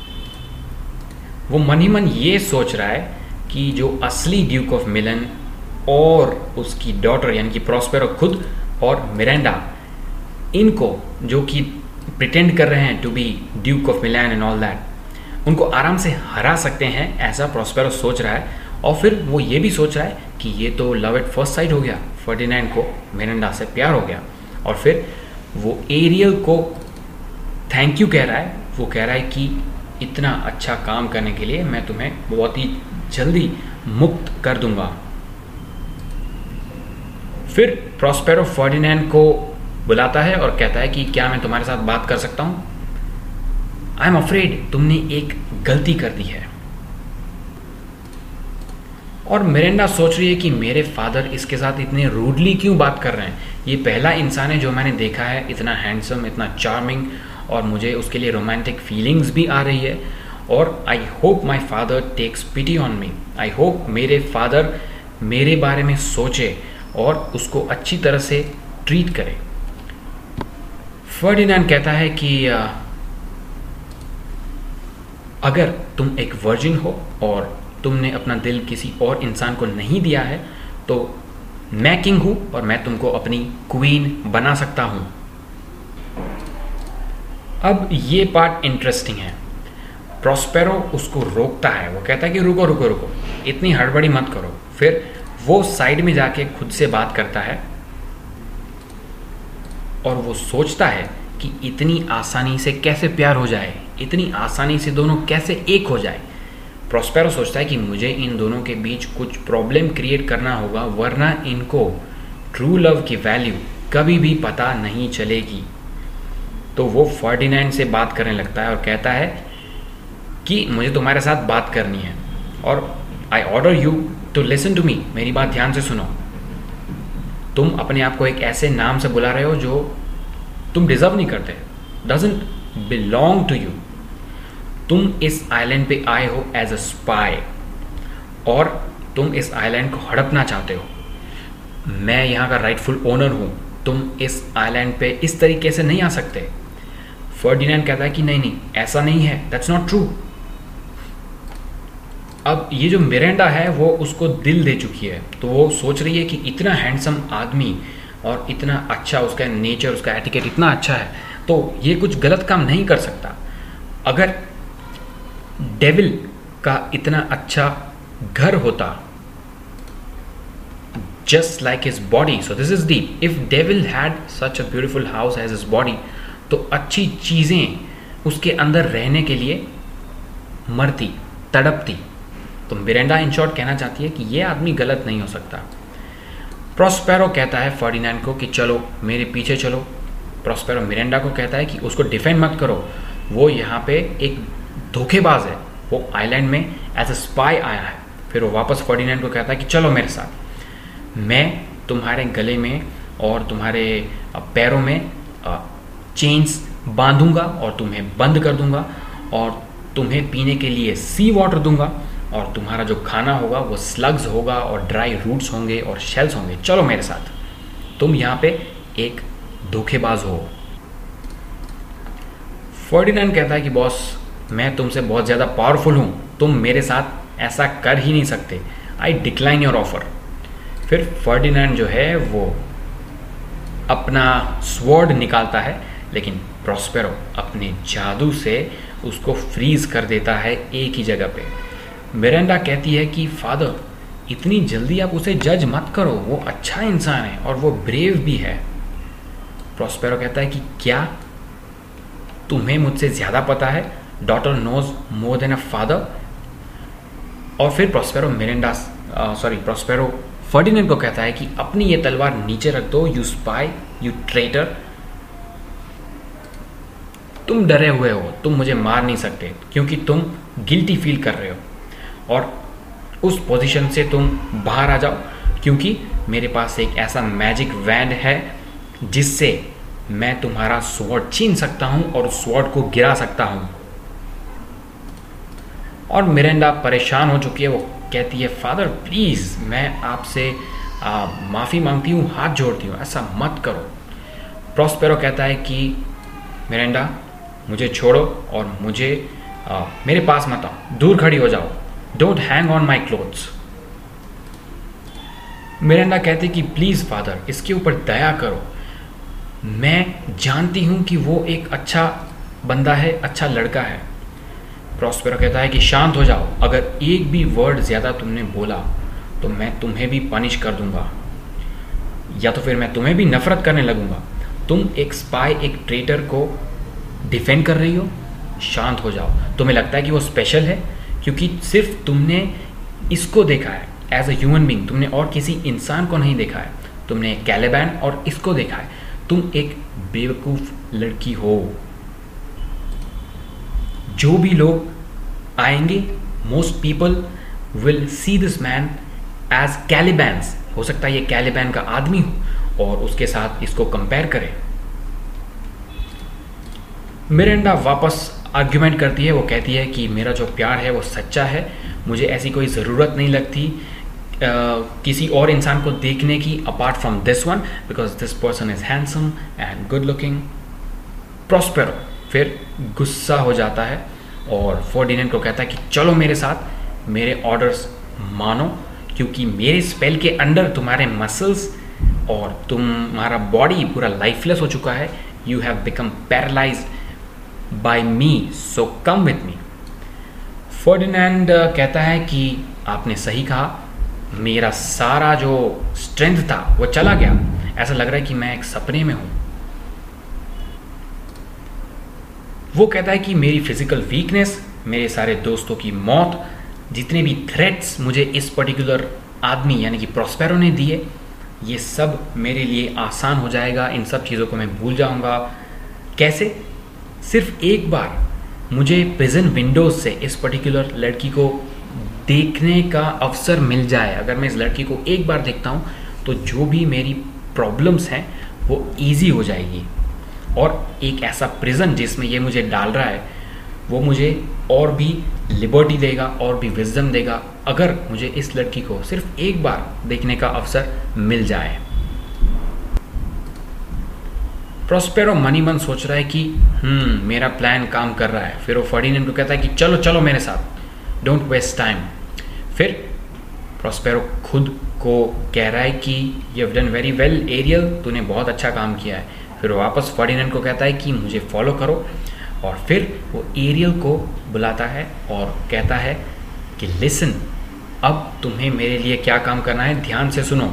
वो मन ही मन ये सोच रहा है कि जो असली ड्यूक ऑफ मिलन और उसकी डॉटर यानी कि प्रॉस्पेरो खुद और मिरांडा, इनको जो कि प्रिटेंड कर रहे हैं to be duke of Milan and all that, उनको आराम से हरा सकते हैं, ऐसा प्रॉस्पेरो सोच रहा है। और फिर वो ये भी सोच रहा है कि ये तो लव एट फर्स्ट साइट हो गया, फर्डिनेंड को मिरांडा से प्यार हो गया। और फिर वो एरियल को थैंक यू कह रहा है, वो कह रहा है कि इतना अच्छा काम करने के लिए मैं तुम्हें बहुत ही जल्दी मुक्त कर दूंगा। फिर प्रॉस्पेरो फर्डिनेंड को बुलाता है और कहता है कि क्या मैं तुम्हारे साथ बात कर सकता हूं? आई एम अफ्रेड तुमने एक गलती कर दी है। और मिरांडा सोच रही है कि मेरे फादर इसके साथ इतने रूडली क्यों बात कर रहे हैं। ये पहला इंसान है जो मैंने देखा है इतना हैंडसम, इतना चार्मिंग, और मुझे उसके लिए रोमांटिक फीलिंग्स भी आ रही है। और I hope my father takes pity on me. I hope मेरे फादर मेरे बारे में सोचे और उसको अच्छी तरह से ट्रीट करे। फर्डिनेंड कहता है कि अगर तुम एक वर्जिन हो और तुमने अपना दिल किसी और इंसान को नहीं दिया है तो मैं किंग हूं और मैं तुमको अपनी क्वीन बना सकता हूं। अब ये पार्ट इंटरेस्टिंग है। प्रॉस्पेरो उसको रोकता है, वो कहता है कि रुको रुको रुको, इतनी हड़बड़ी मत करो। फिर वो साइड में जाके खुद से बात करता है और वो सोचता है कि इतनी आसानी से कैसे प्यार हो जाए, इतनी आसानी से दोनों कैसे एक हो जाए। प्रॉस्पेरो सोचता है कि मुझे इन दोनों के बीच कुछ प्रॉब्लम क्रिएट करना होगा, वरना इनको ट्रू लव की वैल्यू कभी भी पता नहीं चलेगी। तो वो फर्डिनेंड से बात करने लगता है और कहता है कि मुझे तुम्हारे साथ बात करनी है और I order you to listen to me. मेरी बात ध्यान से सुनो। तुम अपने आप को एक ऐसे नाम से बुला रहे हो जो तुम डिजर्व नहीं करते, डजंट बिलोंग टू यू। तुम इस आइलैंड पे आए हो एज अ स्पाई और तुम इस आइलैंड को हड़पना चाहते हो। मैं यहाँ का राइटफुल ओनर हूँ, तुम इस आइलैंड पे इस तरीके से नहीं आ सकते। फर्डिनेंड कहता है कि नहीं नहीं ऐसा नहीं है, दैट्स नॉट ट्रू। अब ये जो मिरांडा है वो उसको दिल दे चुकी है, तो वो सोच रही है कि इतना हैंडसम आदमी और इतना अच्छा उसका नेचर, उसका एटिकेट इतना अच्छा है, तो ये कुछ गलत काम नहीं कर सकता। अगर डेविल का इतना अच्छा घर होता, just like his body, so this is deep, if devil had such a beautiful house as his body, तो अच्छी चीज़ें उसके अंदर रहने के लिए मरती, तड़पती। तो मिरांडा इन शॉर्ट कहना चाहती है कि ये आदमी गलत नहीं हो सकता। प्रॉस्पेरो कहता है फर्डिनेंड को कि चलो मेरे पीछे चलो। प्रॉस्पेरो मिरांडा को कहता है कि उसको डिफेंड मत करो, वो यहाँ पे एक धोखेबाज है, वो आइलैंड में एज अ स्पाई आया है। फिर वो वापस फर्डिनेंड को कहता है कि चलो मेरे साथ, मैं तुम्हारे गले में और तुम्हारे पैरों में चेन्स बांधूंगा और तुम्हें बंद कर दूंगा और तुम्हें पीने के लिए सी वाटर दूंगा और तुम्हारा जो खाना होगा वो स्लग्स होगा और ड्राई रूट्स होंगे और शेल्स होंगे। चलो मेरे साथ, तुम यहाँ पे एक धोखेबाज हो। फर्डिनेंड कहता है कि बॉस मैं तुमसे बहुत ज़्यादा पावरफुल हूँ, तुम मेरे साथ ऐसा कर ही नहीं सकते, आई डिक्लाइन योर ऑफर। फिर फर्डिनेंड जो है वो अपना स्वॉर्ड निकालता है, लेकिन प्रॉस्पेरो अपने जादू से उसको फ्रीज कर देता है एक ही जगह पे। मिरांडा कहती है कि फादर इतनी जल्दी आप उसे जज मत करो, वो अच्छा इंसान है और वो ब्रेव भी है। प्रॉस्पेरो कहता है कि क्या तुम्हें मुझसे ज़्यादा पता है, daughter knows more than a father. और फिर Prospero Miranda sorry Prospero Ferdinand को कहता है कि अपनी ये तलवार नीचे रख दो, यू स्पाई, यू ट्रेटर। तुम डरे हुए हो, तुम मुझे मार नहीं सकते क्योंकि तुम गिल्टी फील कर रहे हो और उस पोजीशन से तुम बाहर आ जाओ, क्योंकि मेरे पास एक ऐसा मैजिक वैंड है जिससे मैं तुम्हारा स्वॉर्ड छीन सकता हूं और उस स्वॉर्ड को गिरा सकता हूं। और मिरांडा परेशान हो चुकी है, वो कहती है फादर प्लीज़ मैं आपसे माफ़ी मांगती हूँ, हाथ जोड़ती हूँ, ऐसा मत करो। प्रॉस्पेरो कहता है कि मिरांडा मुझे छोड़ो और मुझे आ, मेरे पास मत आओ, दूर खड़ी हो जाओ, don't hang on my clothes. Miranda कहती कि प्लीज़ फादर इसके ऊपर दया करो, मैं जानती हूँ कि वो एक अच्छा बंदा है, अच्छा लड़का है। प्रॉस्पेरो कहता है कि शांत हो जाओ, अगर एक भी वर्ड ज़्यादा तुमने बोला तो मैं तुम्हें भी पनिश कर दूंगा, या तो फिर मैं तुम्हें भी नफरत करने लगूंगा। तुम एक स्पाई, एक ट्रेटर को डिफेंड कर रही हो, शांत हो जाओ। तुम्हें लगता है कि वो स्पेशल है क्योंकि सिर्फ तुमने इसको देखा है एज अ ह्यूमन बीइंग, तुमने और किसी इंसान को नहीं देखा है। तुमने कैलिबैन और इसको देखा है। तुम एक बेवकूफ लड़की हो। जो भी लोग आएंगे, most people will see this man as Calibans. हो सकता है ये कैलिबैन का आदमी हो और उसके साथ इसको कंपेयर करें। मिरांडा वापस आर्ग्यूमेंट करती है। वो कहती है कि मेरा जो प्यार है वो सच्चा है, मुझे ऐसी कोई ज़रूरत नहीं लगती uh, किसी और इंसान को देखने की apart from this one, because this person is handsome and good looking. Prospero फिर गुस्सा हो जाता है और फर्डिनेंड को कहता है कि चलो मेरे साथ, मेरे ऑर्डर्स मानो, क्योंकि मेरे स्पेल के अंडर तुम्हारे मसल्स और तुम्हारा बॉडी पूरा लाइफलेस हो चुका है। You have become paralysed by me, so come with me. Ferdinand कहता है कि आपने सही कहा, मेरा सारा जो स्ट्रेंथ था वो चला गया। ऐसा लग रहा है कि मैं एक सपने में हूं। वो कहता है कि मेरी फिजिकल वीकनेस, मेरे सारे दोस्तों की मौत, जितने भी थ्रेट्स मुझे इस पर्टिकुलर आदमी यानी कि प्रॉस्पेरो ने दिए, ये सब मेरे लिए आसान हो जाएगा। इन सब चीज़ों को मैं भूल जाऊंगा। कैसे? सिर्फ एक बार मुझे प्रिजन विंडोज से इस पर्टिकुलर लड़की को देखने का अवसर मिल जाए। अगर मैं इस लड़की को एक बार देखता हूँ तो जो भी मेरी प्रॉब्लम्स हैं वो इजी हो जाएगी। और एक ऐसा प्रिजन जिसमें ये मुझे डाल रहा है वो मुझे और भी लिबर्टी देगा और भी विजडम देगा, अगर मुझे इस लड़की को सिर्फ एक बार देखने का अवसर मिल जाए। प्रॉस्पेरो मनी मन सोच रहा है कि हम्म मेरा प्लान काम कर रहा है। फिर वो फर्डिनेंड को कहता है कि चलो चलो मेरे साथ, डोंट वेस्ट टाइम। फिर प्रॉस्पेरो खुद को कह रहा है कि you have done very well Ariel, तूने बहुत अच्छा काम किया है। फिर वापस फर्डिनेंड को कहता है कि मुझे फॉलो करो, और फिर वो एरियल को बुलाता है और कहता है कि लिसन, अब तुम्हें मेरे लिए क्या काम करना है, ध्यान से सुनो।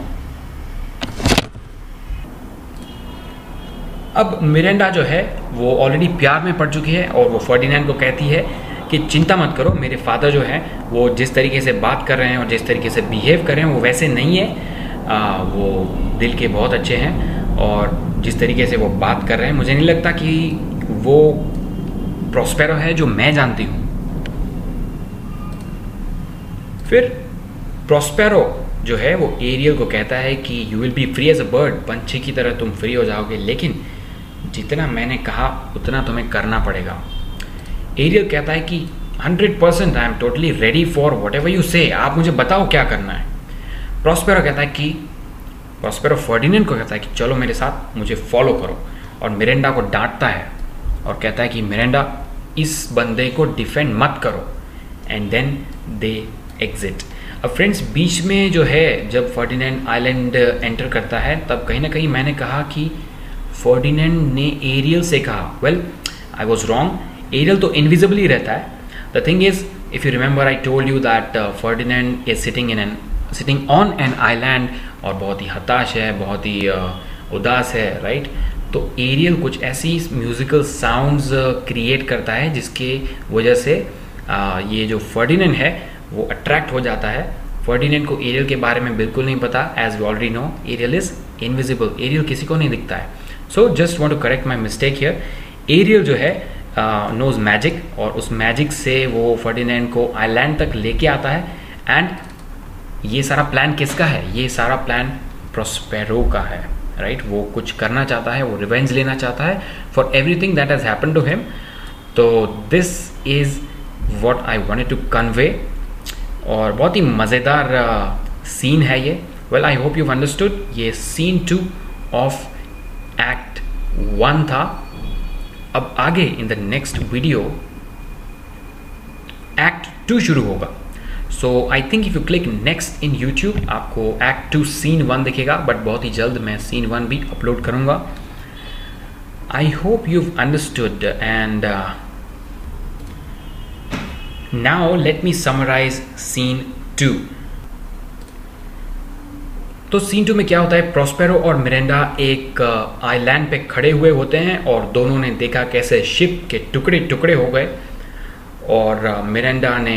अब मिरांडा जो है वो ऑलरेडी प्यार में पड़ चुकी है और वो फर्डिनेंड को कहती है कि चिंता मत करो, मेरे फादर जो हैं वो जिस तरीके से बात कर रहे हैं और जिस तरीके से बिहेव कर रहे हैं वो वैसे नहीं है। आ, वो दिल के बहुत अच्छे हैं और जिस तरीके से वो बात कर रहे हैं मुझे नहीं लगता कि वो प्रॉस्पेरो है जो मैं जानती हूँ। फिर प्रॉस्पेरो जो है वो एरियल को कहता है कि you will be free as a bird, पंछी की तरह तुम फ्री हो जाओगे, लेकिन जितना मैंने कहा उतना तुम्हें करना पड़ेगा। एरियल कहता है कि hundred percent I am totally ready for whatever you say, आप मुझे बताओ क्या करना है। प्रॉस्पेरो कहता है कि प्रॉस्पेरो फर्डिनेंड को कहता है कि चलो मेरे साथ, मुझे फॉलो करो, और मिरांडा को डांटता है और कहता है कि मिरांडा इस बंदे को डिफेंड मत करो, एंड देन दे एग्जिट। अब फ्रेंड्स बीच में जो है जब फर्डिनेंड आइलैंड एंटर करता है तब कहीं ना कहीं मैंने कहा कि फर्डिनेंड ने एरियल से कहा, well I was wrong, Ariel तो इनविजिबल ही रहता है। The thing is, if you remember I told you that Ferdinand is sitting in an sitting on an island और बहुत ही हताश है, बहुत ही uh, उदास है, राइट right? तो एरियल कुछ ऐसी म्यूजिकल साउंड्स क्रिएट करता है जिसके वजह से uh, ये जो फर्डिनेंड है वो अट्रैक्ट हो जाता है। फर्डिनेंड को एरियल के बारे में बिल्कुल नहीं पता, as we already know Ariel is invisible, Ariel किसी को नहीं दिखता है। So just want to correct my mistake here. Ariel जो है नोज uh, मैजिक, और उस मैजिक से वो फर्डिनेंड को आइलैंड तक लेके आता है। एंड ये सारा प्लान किसका है? ये सारा प्लान प्रॉस्पेरो का है, राइट right? वो कुछ करना चाहता है, वो रिवेंज लेना चाहता है for everything that has happened to him. तो this is what I wanted to convey, और बहुत ही मज़ेदार सीन uh, है ये। Well I hope you understood. ये scene two of act one था। अब आगे in the next video act two शुरू होगा। So I think if you click next in YouTube आपको एक्ट टू सीन वन दिखेगा, बट बहुत ही जल्द मैं सीन वन भी अपलोड करूंगा। I hope you understood, and now let me summarize scene two. तो सीन टू में क्या होता है, प्रोस्पेरो और मिरांडा एक आइलैंड पे खड़े हुए होते हैं और दोनों ने देखा कैसे शिप के टुकड़े टुकड़े हो गए। और मिरांडा ने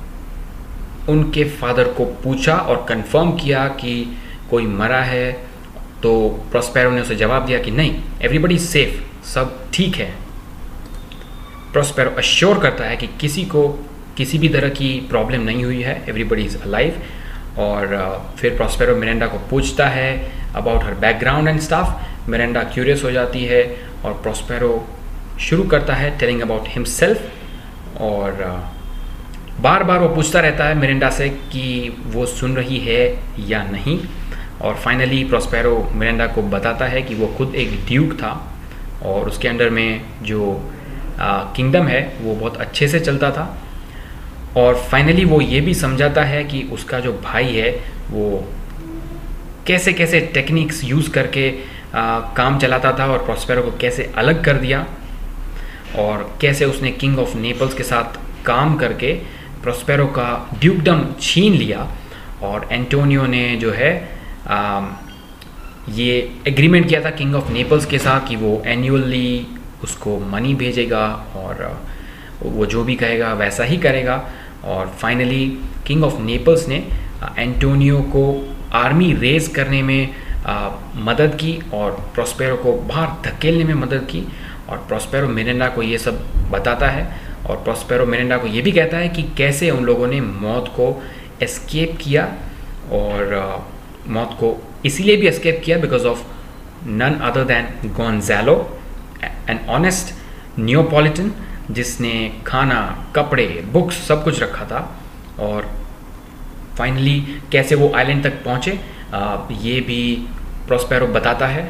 उनके फादर को पूछा और कंफर्म किया कि कोई मरा है। तो प्रोस्पेरो ने उसे जवाब दिया कि नहीं, एवरीबडी सेफ, सब ठीक है। प्रोस्पेरो अश्योर करता है कि किसी को किसी भी तरह की प्रॉब्लम नहीं हुई है, एवरीबडी इज़ अलाइव। और uh, फिर प्रोस्पेरो मिरांडा को पूछता है about her background and staff. Miranda curious हो जाती है और प्रोस्पेरो शुरू करता है टेलिंग अबाउट हिमसेल्फ। और uh, बार बार वो पूछता रहता है मिरांडा से कि वो सुन रही है या नहीं। और फाइनली प्रोस्पेरो मिरांडा को बताता है कि वो खुद एक ड्यूक था और उसके अंडर में जो किंगडम uh, है वो बहुत अच्छे से चलता था। और फाइनली वो ये भी समझाता है कि उसका जो भाई है वो कैसे कैसे टेक्निक्स यूज़ करके आ, काम चलाता था और प्रोस्पेरो को कैसे अलग कर दिया और कैसे उसने किंग ऑफ नेपल्स के साथ काम करके प्रोस्पेरो का ड्यूकडम छीन लिया। और एंटोनियो ने जो है आ, ये एग्रीमेंट किया था किंग ऑफ नेपल्स के साथ कि वो एनुअली उसको मनी भेजेगा और वो जो भी कहेगा वैसा ही करेगा। और फाइनली किंग ऑफ नेपल्स ने एंटोनियो को आर्मी रेज करने में आ, मदद की और प्रोस्पेरो को बाहर धकेलने में मदद की। और प्रोस्पेरो मिरांडा को ये सब बताता है और प्रोस्पेरो मिरांडा को ये भी कहता है कि कैसे उन लोगों ने मौत को एस्केप किया। और आ, मौत को इसीलिए भी एस्केप किया because of none other than Gonzalo, an honest Neapolitan जिसने खाना, कपड़े, बुक्स सब कुछ रखा था। और फाइनली कैसे वो आइलैंड तक पहुँचे ये भी प्रोस्पेरो बताता है।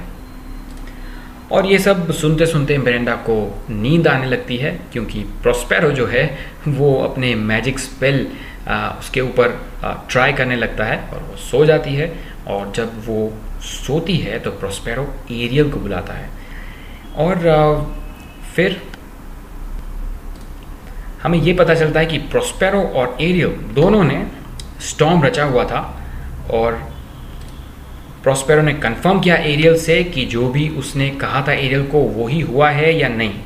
और ये सब सुनते सुनते मिरांडा को नींद आने लगती है क्योंकि प्रोस्पेरो जो है वो अपने मैजिक स्पेल उसके ऊपर ट्राई करने लगता है और वो सो जाती है। और जब वो सोती है तो प्रोस्पेरो एरियल को बुलाता है। और आ, फिर हमें ये पता चलता है कि प्रोस्पेरो और एरियल दोनों ने स्टॉर्म रचा हुआ था। और प्रोस्पेरो ने कंफर्म किया एरियल से कि जो भी उसने कहा था एरियल को वो ही हुआ है या नहीं।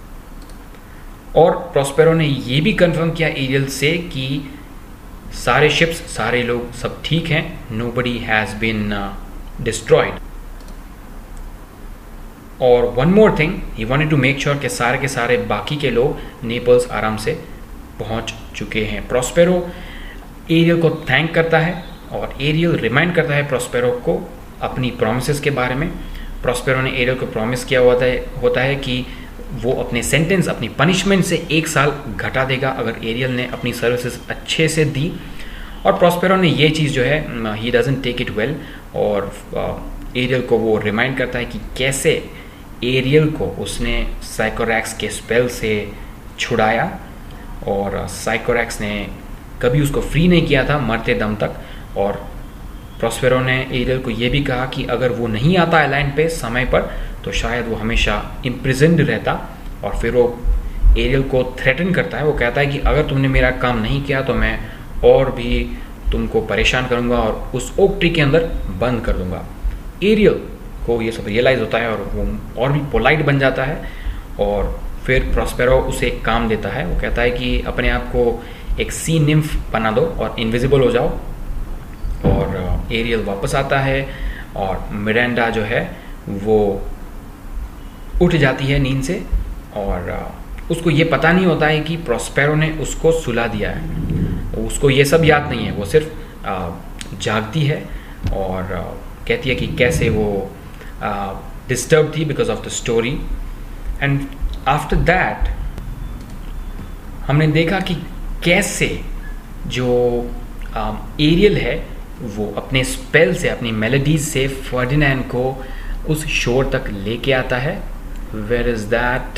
और प्रोस्पेरो ने ये भी कंफर्म किया एरियल से कि सारे शिप्स, सारे लोग सब ठीक हैं, नोबडी हैज़ बीन डिस्ट्रॉयड। और one more thing, he wanted to make sure कि सारे के सारे बाकी के लोग नेपल्स आराम से पहुंच चुके हैं। प्रोस्पेरो एरियल को थैंक करता है और एरियल रिमाइंड करता है प्रोस्पेरो को अपनी प्रॉमिसेस के बारे में। प्रोस्पेरो ने एरियल को प्रॉमिस किया होता है होता है कि वो अपने सेंटेंस, अपनी पनिशमेंट से एक साल घटा देगा अगर एरियल ने अपनी सर्विसेज अच्छे से दी। और प्रोस्पेरो ने ये चीज़ जो है he doesn't take it well. और एरियल को वो रिमाइंड करता है कि कैसे एरियल को उसने साइकोरैक्स के स्पेल से छुड़ाया और साइकोरैक्स ने कभी उसको फ्री नहीं किया था मरते दम तक। और प्रोस्पेरो ने एरियल को ये भी कहा कि अगर वो नहीं आता आइलैंड पे समय पर तो शायद वो हमेशा इम्प्रिजन्ड रहता। और फिर वो एरियल को थ्रेटन करता है, वो कहता है कि अगर तुमने मेरा काम नहीं किया तो मैं और भी तुमको परेशान करूँगा और उस ओक ट्री के अंदर बंद कर दूँगा। एरियल को ये सब रियलाइज़ होता है और वो और भी पोलाइट बन जाता है। और फिर प्रोस्पेरो उसे एक काम देता है, वो कहता है कि अपने आप को एक सी निम्फ बना दो और इनविजिबल हो जाओ। और एरियल वापस आता है और मिरांडा जो है वो उठ जाती है नींद से और उसको ये पता नहीं होता है कि प्रोस्पेरो ने उसको सुला दिया है। उसको ये सब याद नहीं है, वो सिर्फ जागती है और कहती है कि कैसे वो डिस्टर्ब थी because of the story. And after that हमने देखा कि कैसे जो एरियल है वो अपने स्पेल से, अपनी मेलोडीज से फर्डिनैंड को उस शोर तक लेके आता है। Where is that?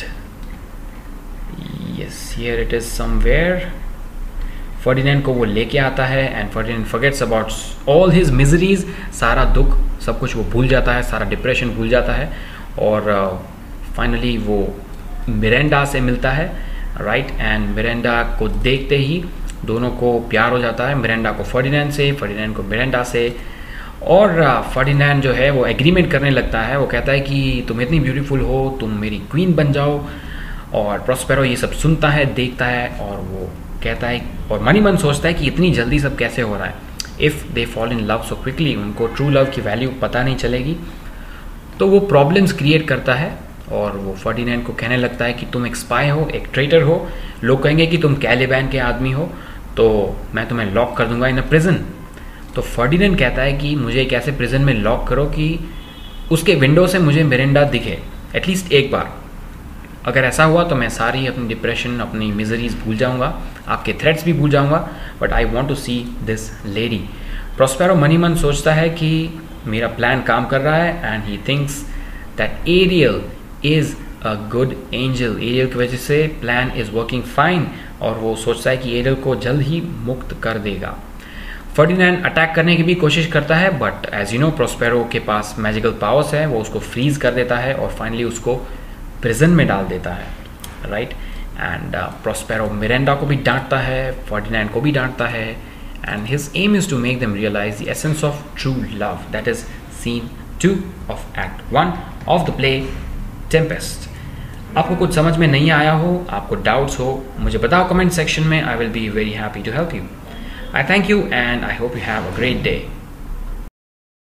Yes, here it is somewhere. Ferdinand को वो लेके आता है and Ferdinand forgets about all his miseries, सारा दुख सब कुछ वो भूल जाता है, सारा डिप्रेशन भूल जाता है। और फाइनली uh, वो मिरांडा से मिलता है, राइट। एंड मिरांडा को देखते ही दोनों को प्यार हो जाता है, मिरांडा को फर्डिनैंड से, फर्डिनैंड को मिरांडा से। और फर्डिनैंड जो है वो एग्रीमेंट करने लगता है, वो कहता है कि तुम इतनी ब्यूटीफुल हो, तुम मेरी क्वीन बन जाओ। और प्रोस्पेरो ये सब सुनता है, देखता है, और वो कहता है, और मनी मन सोचता है कि इतनी जल्दी सब कैसे हो रहा है। If they fall in love so quickly, उनको ट्रू लव की वैल्यू पता नहीं चलेगी। तो वो प्रॉब्लम्स क्रिएट करता है और वो फर्डिनैंड को कहने लगता है कि तुम एक स्पाई हो, एक ट्रेटर हो, लोग कहेंगे कि तुम कैलिबैन के आदमी हो, तो मैं तुम्हें लॉक कर दूंगा इन अ प्रिजन। तो फर्डिनैंड कहता है कि मुझे एक ऐसे प्रिजन में लॉक करो कि उसके विंडो से मुझे मिरिंडा दिखे एटलीस्ट एक बार। अगर ऐसा हुआ तो मैं सारी अपनी डिप्रेशन, अपनी मिजरीज भूल जाऊंगा, आपके थ्रेट्स भी भूल जाऊंगा, but I want to see this lady. Prospero मनी मन सोचता है कि मेरा प्लान काम कर रहा है, and he thinks that Ariel is a good angel. Ariel की वजह से प्लान इज़ वर्किंग फाइन, और वो सोचता है कि एरियल को जल्द ही मुक्त कर देगा। फर्डिनैंड अटैक करने की भी कोशिश करता है, but as you know Prospero के पास मैजिकल पावर्स है, वो उसको फ्रीज कर देता है और फाइनली उसको प्रिजन में डाल देता है, राइट। एंड प्रोस्पेरो मिरांडा को भी डांटता है, फर्डिनैंड को भी डांटता है, and his aim is to make them realise the essence of true love. That is scene two of act one of the play Tempest. आपको कुछ समझ में नहीं आया हो, आपको डाउट्स हो, मुझे बताओ कमेंट सेक्शन में। I will be very happy to help you. I thank you and I hope you have a great day.